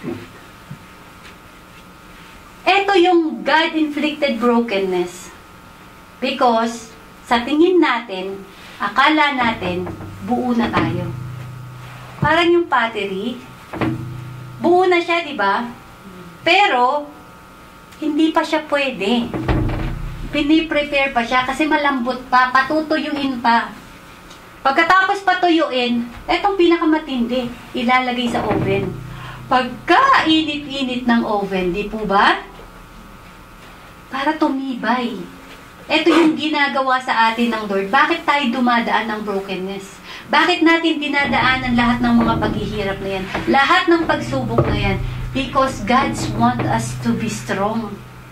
Ito yung God-inflicted brokenness. Because sa tingin natin, akala natin, buo na tayo. Parang yung pottery, buo na siya, di ba? Pero, hindi pa siya pwede. Piniprepare pa siya kasi malambot pa, patutuyuin pa. Pagkatapos patuyuin, etong pinakamatindi, ilalagay sa oven. Pagka init-init ng oven, di po ba? Para tumibay. Ito yung ginagawa sa atin ng Lord. Bakit tayo dumadaan ng brokenness? Bakit natin dinadaanan lahat ng mga paghihirap na yan? Lahat ng pagsubok na yan? Because God wants us to be strong.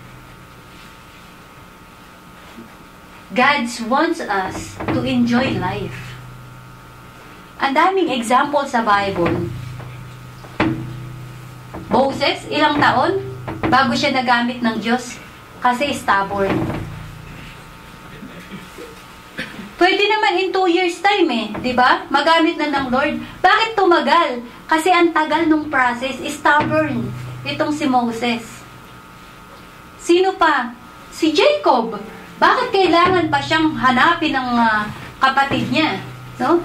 God wants us to enjoy life. Ang daming example sa Bible. Moses, ilang taon bago siya nagamit ng Diyos? Kasi stubborn. Pwede naman in 2 years time di ba? Magamit na ng Lord. Bakit tumagal? Kasi ang tagal ng process, stubborn. Itong si Moses. Sino pa? Si Jacob. Bakit kailangan pa siyang hanapin ng kapatid niya? No?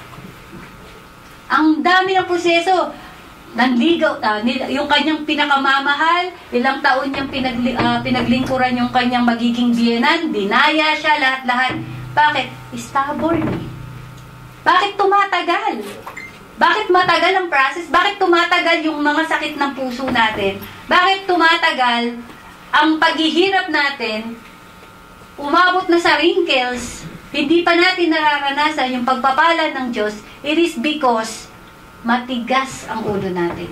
Ang dami ng proseso. Nanligaw, yung kanyang pinakamamahal, ilang taon niyang pinaglingkuran yung kanyang magiging biyenan, dinaya siya, lahat-lahat. Bakit? Stubborn. Bakit tumatagal? Bakit matagal ang process? Bakit tumatagal yung mga sakit ng puso natin? Bakit tumatagal ang paghihirap natin? Umabot na sa wrinkles, hindi pa natin nararanasan yung pagpapala ng Diyos. It is because matigas ang ulo natin.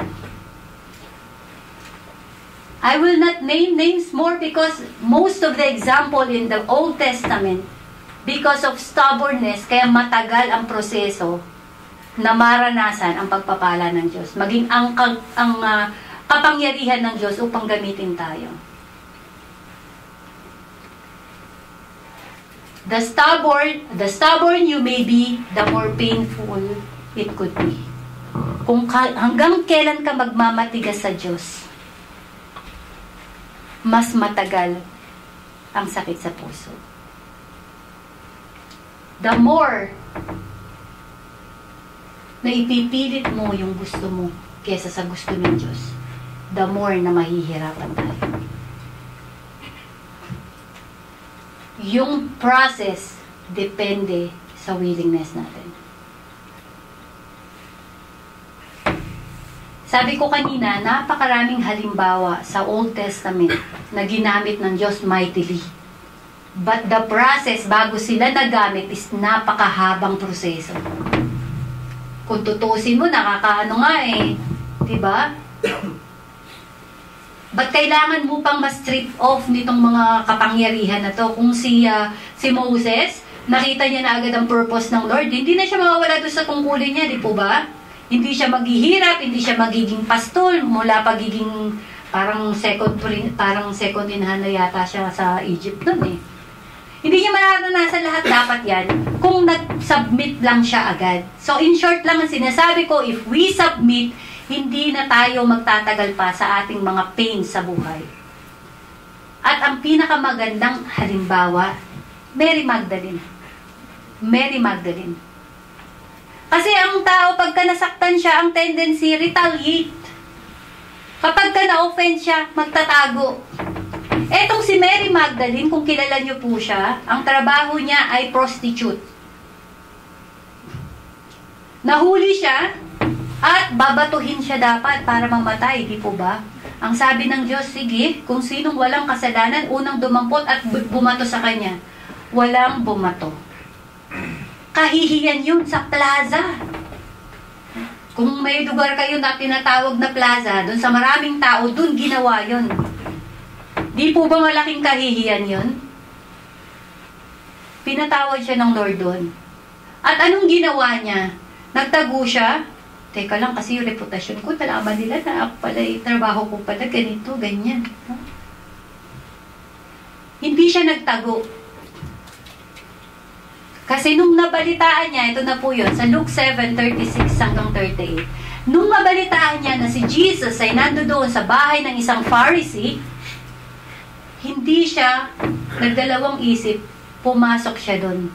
I will not name names more because most of the example in the Old Testament, because of stubbornness, kaya matagal ang proseso na maranasan ang pagpapala ng Diyos. Maging ang kapangyarihan ng Diyos upang gamitin tayo. The stubborn you may be, the more painful it could be. Kung hanggang kailan ka magmamatigas sa Diyos, mas matagal ang sakit sa puso. The more na ipipilit mo yung gusto mo kesa sa gusto ng Diyos, the more na mahihirapan tayo. Yung process depende sa willingness natin. Sabi ko kanina, napakaraming halimbawa sa Old Testament na ginamit ng Diyos mightily. But the process bago sila nagamit is napakahabang proseso. Kung tutusin mo, nakakaano nga diba? Ba't kailangan mo pang ma-strip off nitong mga kapangyarihan na to? Kung si Moses, nakita niya na agad ang purpose ng Lord, hindi na siya mawawala doon sa tungkulin niya, di po ba? Hindi siya maghihirap, hindi siya magiging pastol, mula pagiging parang second in hand na yata siya sa Egypt nun eh. Hindi niya mararanasan lahat dapat yan kung nag-submit lang siya agad. So in short lang ang sinasabi ko, if we submit, hindi na tayo magtatagal pa sa ating mga pains sa buhay. At ang pinakamagandang halimbawa, Mary Magdalene. Mary Magdalene. Kasi ang tao, pagka nasaktan siya, ang tendency, retaliate. Kapag ka na-offend siya, magtatago. Etong si Mary Magdalene, kung kilala niyo po siya, ang trabaho niya ay prostitute. Nahuli siya, at babatuhin siya dapat para mamatay, di po ba? Ang sabi ng Diyos, sige, kung sinong walang kasalanan, unang dumampot at bumato sa kanya. Walang bumato. Kahihiyan yun sa plaza. Kung may lugar kayo na tinatawag na plaza, dun sa maraming tao, dun ginawa yun. Di po ba malaking kahihiyan yun? Pinatawad siya ng Lord doon. At anong ginawa niya? Nagtago siya? Teka lang, kasi yung reputasyon ko, nalaman nila na ako pala, trabaho ko pala, ganito, ganyan. Hindi siya nagtago. Kasi nung nabalitaan niya, ito na po yun, sa Luke 7:36 hanggang 38, nung mabalitaan niya na si Jesus ay nando doon sa bahay ng isang Pharisee, hindi siya nagdalawang isip, pumasok siya doon.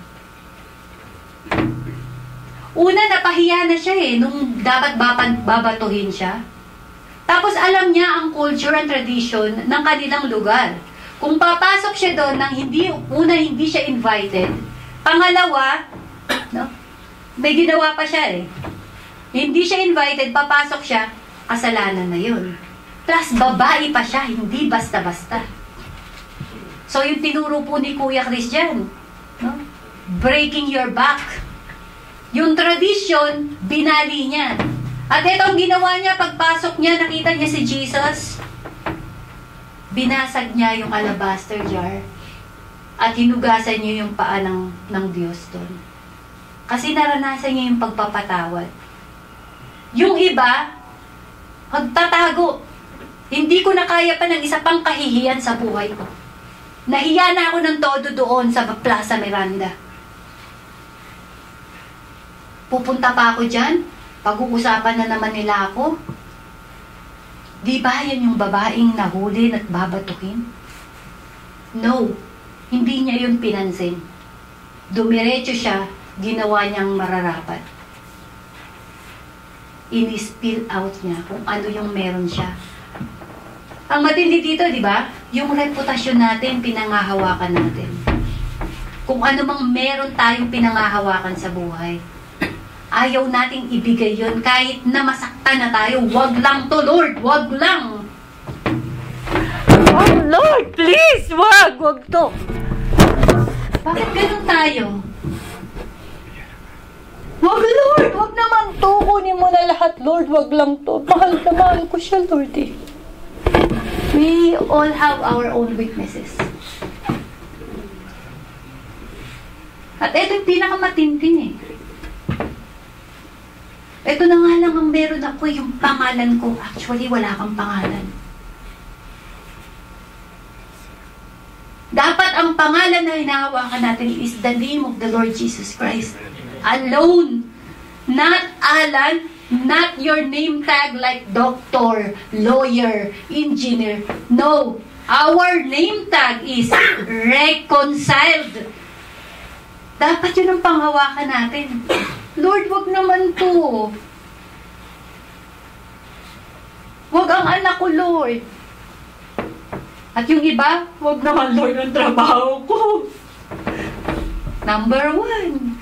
Una, napahiya na siya nung dapat babatuhin siya. Tapos alam niya ang culture and tradition ng kanilang lugar. Kung papasok siya doon nang hindi siya invited, pangalawa, no, may ginawa pa siya Hindi siya invited, papasok siya, kasalanan na yun. Plus, babae pa siya, hindi basta-basta. So, yung tinuro po ni Kuya Christian, no? Breaking your back. Yung tradition, binali niya. At ito ang ginawa niya, pagpasok niya, nakita niya si Jesus, binasag niya yung alabaster jar at hinugasan niya yung paa ng Diyos doon. Kasi naranasan niya yung pagpapatawad. Yung iba, magtatago. Hindi ko na kaya pa ng isa pang kahihiyan sa buhay ko. Nahiya na ako ng todo doon sa Plaza Miranda. Pupunta pa ako dyan, pag-uusapan na naman nila ako. Di ba yan yung babaeng nahuli at babatuhin? No, hindi niya yun pinansin. Dumiretso siya, ginawa niyang mararapat. In-spill out niya kung ano yung meron siya. Ang matindi dito, di ba? Yung reputasyon natin, pinangahawakan natin. Kung ano mang meron tayong pinangahawakan sa buhay. Ayaw nating ibigay yun kahit na masaktan na tayo. Wag lang to, Lord. Wag lang. Oh, Lord, please, wag to. Bakit ganun tayo? Wag, Lord, wag naman to. Kunin mo na lahat, Lord. Wag lang to. Mahal na mahal ko siya, Lord. We all have our own weaknesses. At ito yung pinakamatindi Ito na nga lang ang meron ako, yung pangalan ko. Actually, wala kang pangalan. Dapat ang pangalan na hinahawakan natin is the name of the Lord Jesus Christ. Alone. Not Alan, not your name tag like doctor, lawyer, engineer. No. Our name tag is reconciled. Dapat yun ang panghawakan natin. Lord, wag naman to. Wag ang anak ko, Lord. At yung iba, wag naman, Lord, ang trabaho ko. Number 1.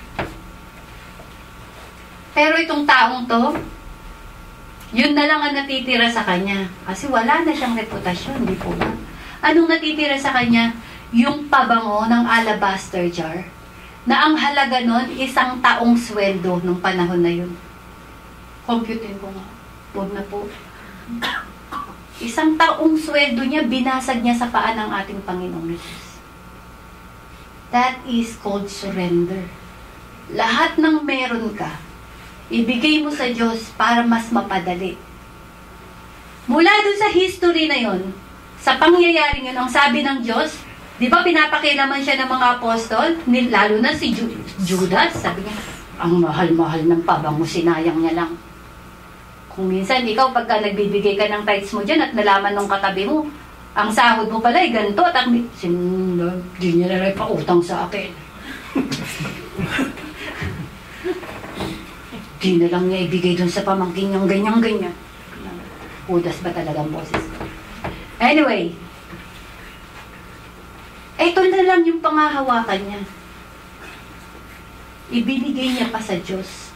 Pero itong taong to, yun na lang ang natitira sa kanya. Kasi wala na siyang reputasyon, di po ba? Anong natitira sa kanya? Yung pabango ng alabaster jar. Na ang halaga nun, 1 taong sweldo nung panahon na yun. Computin ko nga. Huwag na po. Isang taong sweldo niya, binasag niya sa paa ng ating Panginoong Jesus. That is called surrender. Lahat ng meron ka, ibigay mo sa Diyos para mas mapadali. Mula dun sa history na yon, sa pangyayaring yun, ang sabi ng Diyos, di ba pinapakilaman siya ng mga apostol, lalo na si Judas, sabi niya, ang mahal-mahal ng pabango, sinayang niya lang. Kung minsan, ikaw, pagka nagbibigay ka ng tithes mo dyan at nalaman ng katabi mo, ang sahod mo pala ay ganito at di niya na rin pautang sa akin. Di na lang niya ibigay dun sa pamangkin niyang ganyan-ganyan. Judas ba talagang boses ko? Anyway, ito na lang yung pangahawakan niya. Ibinigay niya pa sa Diyos.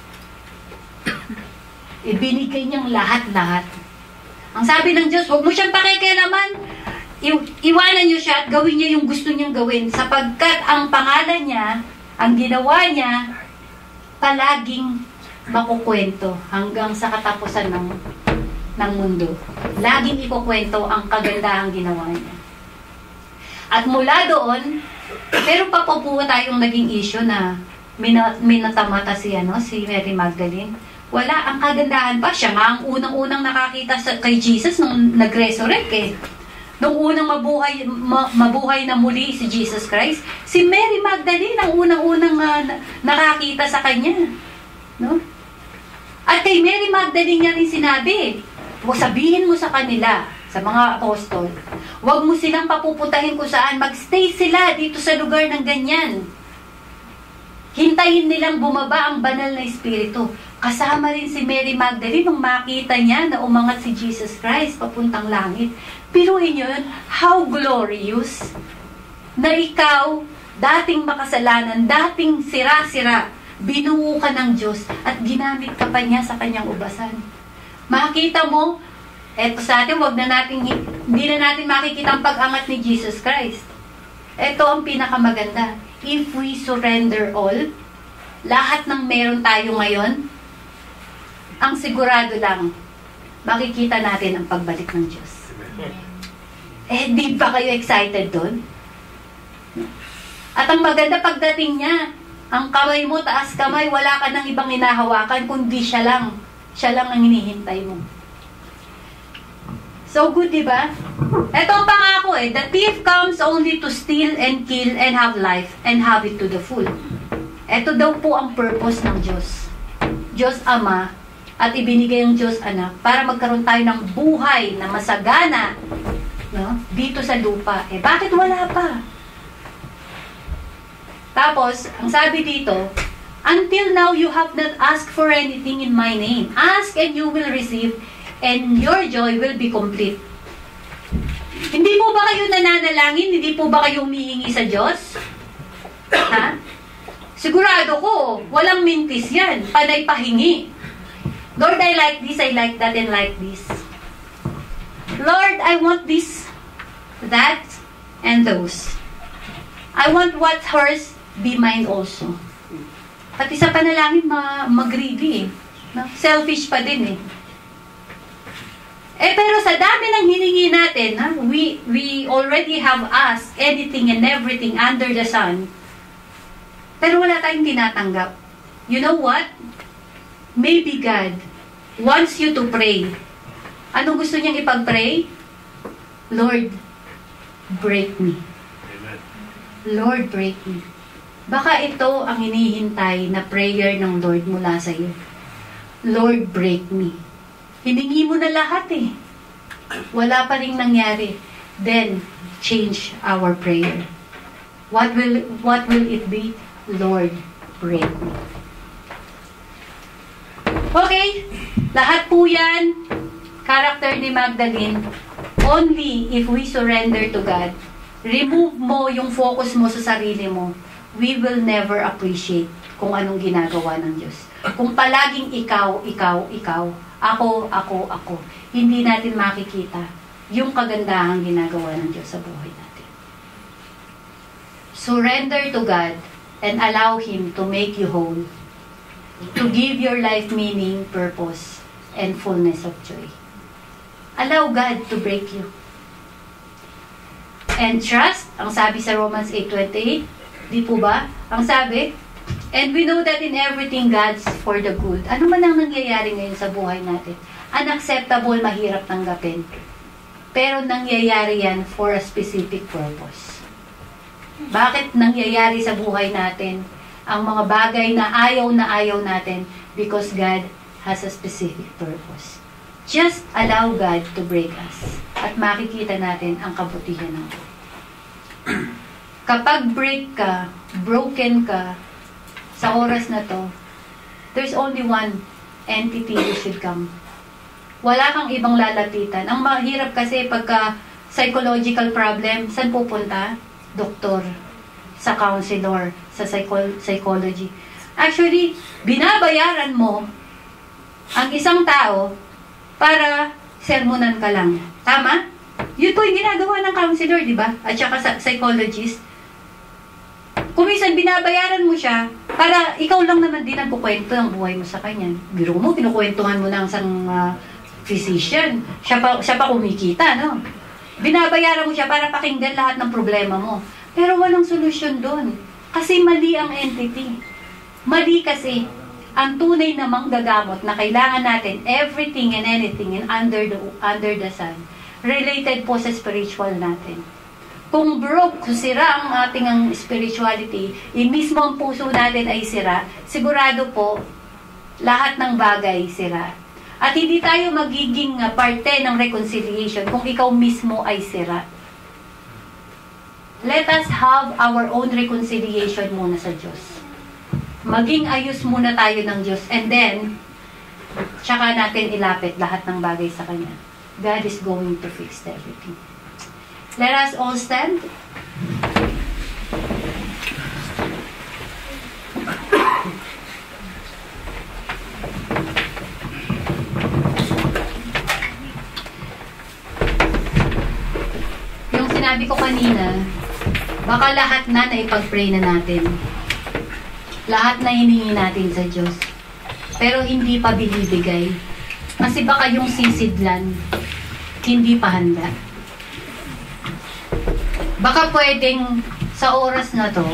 Ibinigay niyang lahat-lahat. Ang sabi ng Diyos, huwag mo siyang pakikialaman. Iwanan niyo siya at gawin niya yung gusto niyang gawin. Sapagkat ang pangalan niya, ang ginawa niya, palaging makukwento hanggang sa katapusan ng mundo. Laging ikukwento ang kagandahang ginawa niya. At mula doon, pero pa po tayong naging issue na minatamata si Mary Magdalene. Wala, ang kagandahan pa, siya nga ang unang-unang nakakita kay Jesus nung nag-resurrect eh. Nung unang mabuhay na muli si Jesus Christ, si Mary Magdalene ang unang-unang nakakita sa kanya. No? At kay Mary Magdalene niya rin sinabi, sabihin mo sa kanila, sa mga apostol, huwag mo silang papupuntahin kung saan, magstay sila dito sa lugar ng ganyan. Hintayin nilang bumaba ang banal na espiritu. Kasama rin si Mary Magdalene nung makita niya na umangat si Jesus Christ papuntang langit. Piruin niyo yun, how glorious na ikaw, dating makasalanan, dating sira-sira, binuo ka ng Diyos at ginamit ka pa niya sa kanyang ubasan. Makita mo, eto sa atin, hindi na natin makikita ang pag-angat ni Jesus Christ. Ito ang pinakamaganda. If we surrender all, lahat ng meron tayo ngayon, ang sigurado lang, makikita natin ang pagbalik ng Diyos. Di ba kayo excited doon? At ang maganda pagdating niya, ang kamay mo, taas kamay, wala ka nang ibang hinahawakan, kundi siya lang. Siya lang ang hinihintay mo. So good, di ba? Ito ang pangako eh. The thief comes only to steal and kill and have life and have it to the full. Ito daw po ang purpose ng Diyos. Diyos Ama at ibinigay ang Diyos Anak para magkaroon tayo ng buhay na masagana, no? Dito sa lupa. Bakit wala pa? Tapos, ang sabi dito, until now you have not asked for anything in my name. Ask and you will receive and your joy will be complete. Hindi po ba kayo nananalangin? Hindi po ba kayo humihingi sa Diyos? Ha? Sigurado ko, walang mintis yan. Panay pahingi. Lord, I like this, I like that, and like this. Lord, I want this, that, and those. I want what hers be mine also. Pati sa panalangin, mag-greedy eh. No? Selfish pa din eh. Pero sa dami ng hiningi natin, we already have asked anything and everything under the sun. Pero wala tayong tinatanggap. You know what? Maybe God wants you to pray. Ano gusto niyang ipag-pray? Lord, break me. Lord, break me. Baka ito ang hinihintay na prayer ng Lord mula sa iyo. Lord, break me. Hiningi mo na lahat eh. Wala pa ring nangyari. Then, change our prayer. What will it be? Lord, break me. Okay, lahat po yan, character ni Magdalene, only if we surrender to God, remove mo yung focus mo sa sarili mo, we will never appreciate kung anong ginagawa ng Diyos. Kung palaging ikaw, ako, hindi natin makikita yung kagandahang ginagawa ng Diyos sa buhay natin. Surrender to God and allow Him to make you whole, to give your life meaning, purpose, and fullness of joy. Allow God to break you. And trust, ang sabi sa Romans 8:28, di po ba? Ang sabi, and we know that in everything God's for the good. Ano man ang nangyayari ngayon sa buhay natin? Unacceptable, mahirap tanggapin. Pero nangyayari yan for a specific purpose. Bakit nangyayari sa buhay natin ang mga bagay na ayaw natin? Because God has a specific purpose. Just allow God to break us. At makikita natin ang kabutihan ng God. Kapag break ka, broken ka, sa oras na to, there's only one entity you should come. Wala kang ibang lalapitan. Ang mahirap kasi pagka psychological problem, saan pupunta? Doktor, sa counselor, sa psychology. Actually, binabayaran mo ang isang tao para sermonan ka lang. Tama? Yun po yung ginagawa ng counselor, di ba? At saka sa psychologist. Kung minsan binabayaran mo siya, para ikaw lang naman din ang kukwento ng buhay mo sa kanya. Biro mo, pinukwentuhan mo ng isang physician. Siya pa kumikita, no? Binabayaran mo siya para pakinggan lahat ng problema mo. Pero walang solusyon doon. Kasi mali ang entity. Mali kasi ang tunay na manggagamot na kailangan natin everything and anything and under the sun related po sa spiritual natin. Kung broke, sira ang ating spirituality, mismo ang puso natin ay sira, sigurado po lahat ng bagay sira. At hindi tayo magiging parte ng reconciliation kung ikaw mismo ay sira. Let us have our own reconciliation muna sa Diyos. Maging ayos muna tayo ng Diyos. And then, tsaka natin ilapit lahat ng bagay sa Kanya. God is going to fix everything. Let us all stand. Yung sinabi ko kanina, baka lahat na ipag-pray na natin. Lahat na hiningi natin sa Diyos. Pero hindi pa binibigay. Kasi baka yung sisidlan, hindi pa handa. Baka pwedeng sa oras na to,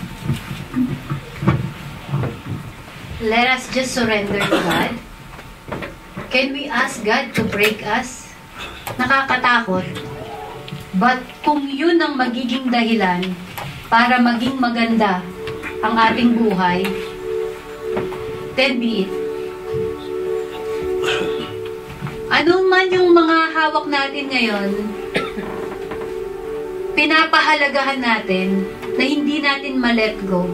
let us just surrender to God. Can we ask God to break us? Nakakatakot. But kung yun ang magiging dahilan para maging maganda ang ating buhay, then be it. Ano man yung mga hawak natin ngayon, pinapahalagahan natin na hindi natin ma-let go.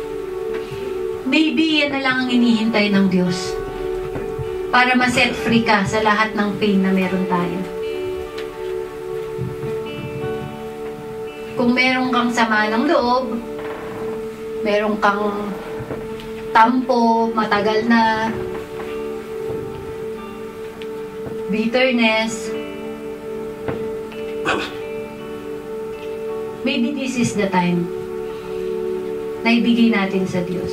Maybe yan na lang ang hinihintay ng Diyos para ma-set free ka sa lahat ng pain na meron tayo. Kung meron kang sama ng loob, meron kang tampo, matagal na, bitterness, maybe this is the time na ibigay natin sa Diyos.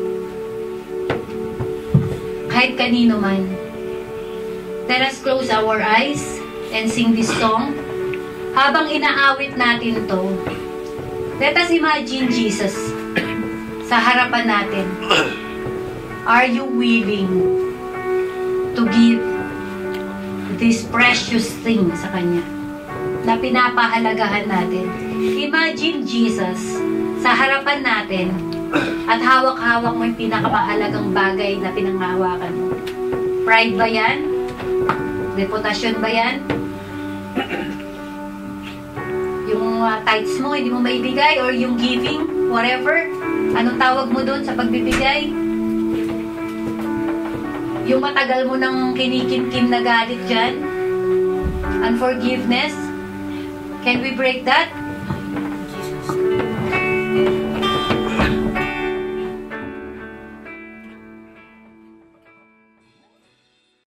Kahit kanino man. Let us close our eyes and sing this song. Habang inaawit natin to, let us imagine Jesus sa harapan natin. Are you willing to give this precious thing sa Kanya na pinapahalagahan natin? Imagine Jesus sa harapan natin at hawak-hawak mo yung pinakamahalagang bagay na pinanghahawakan mo. Pride ba yan? Reputasyon ba yan? Yung tithes mo, hindi mo maibigay, or yung giving, whatever. Anong tawag mo doon sa pagbibigay? Yung matagal mo nang kinikim-kim na galit dyan? Unforgiveness? Can we break that?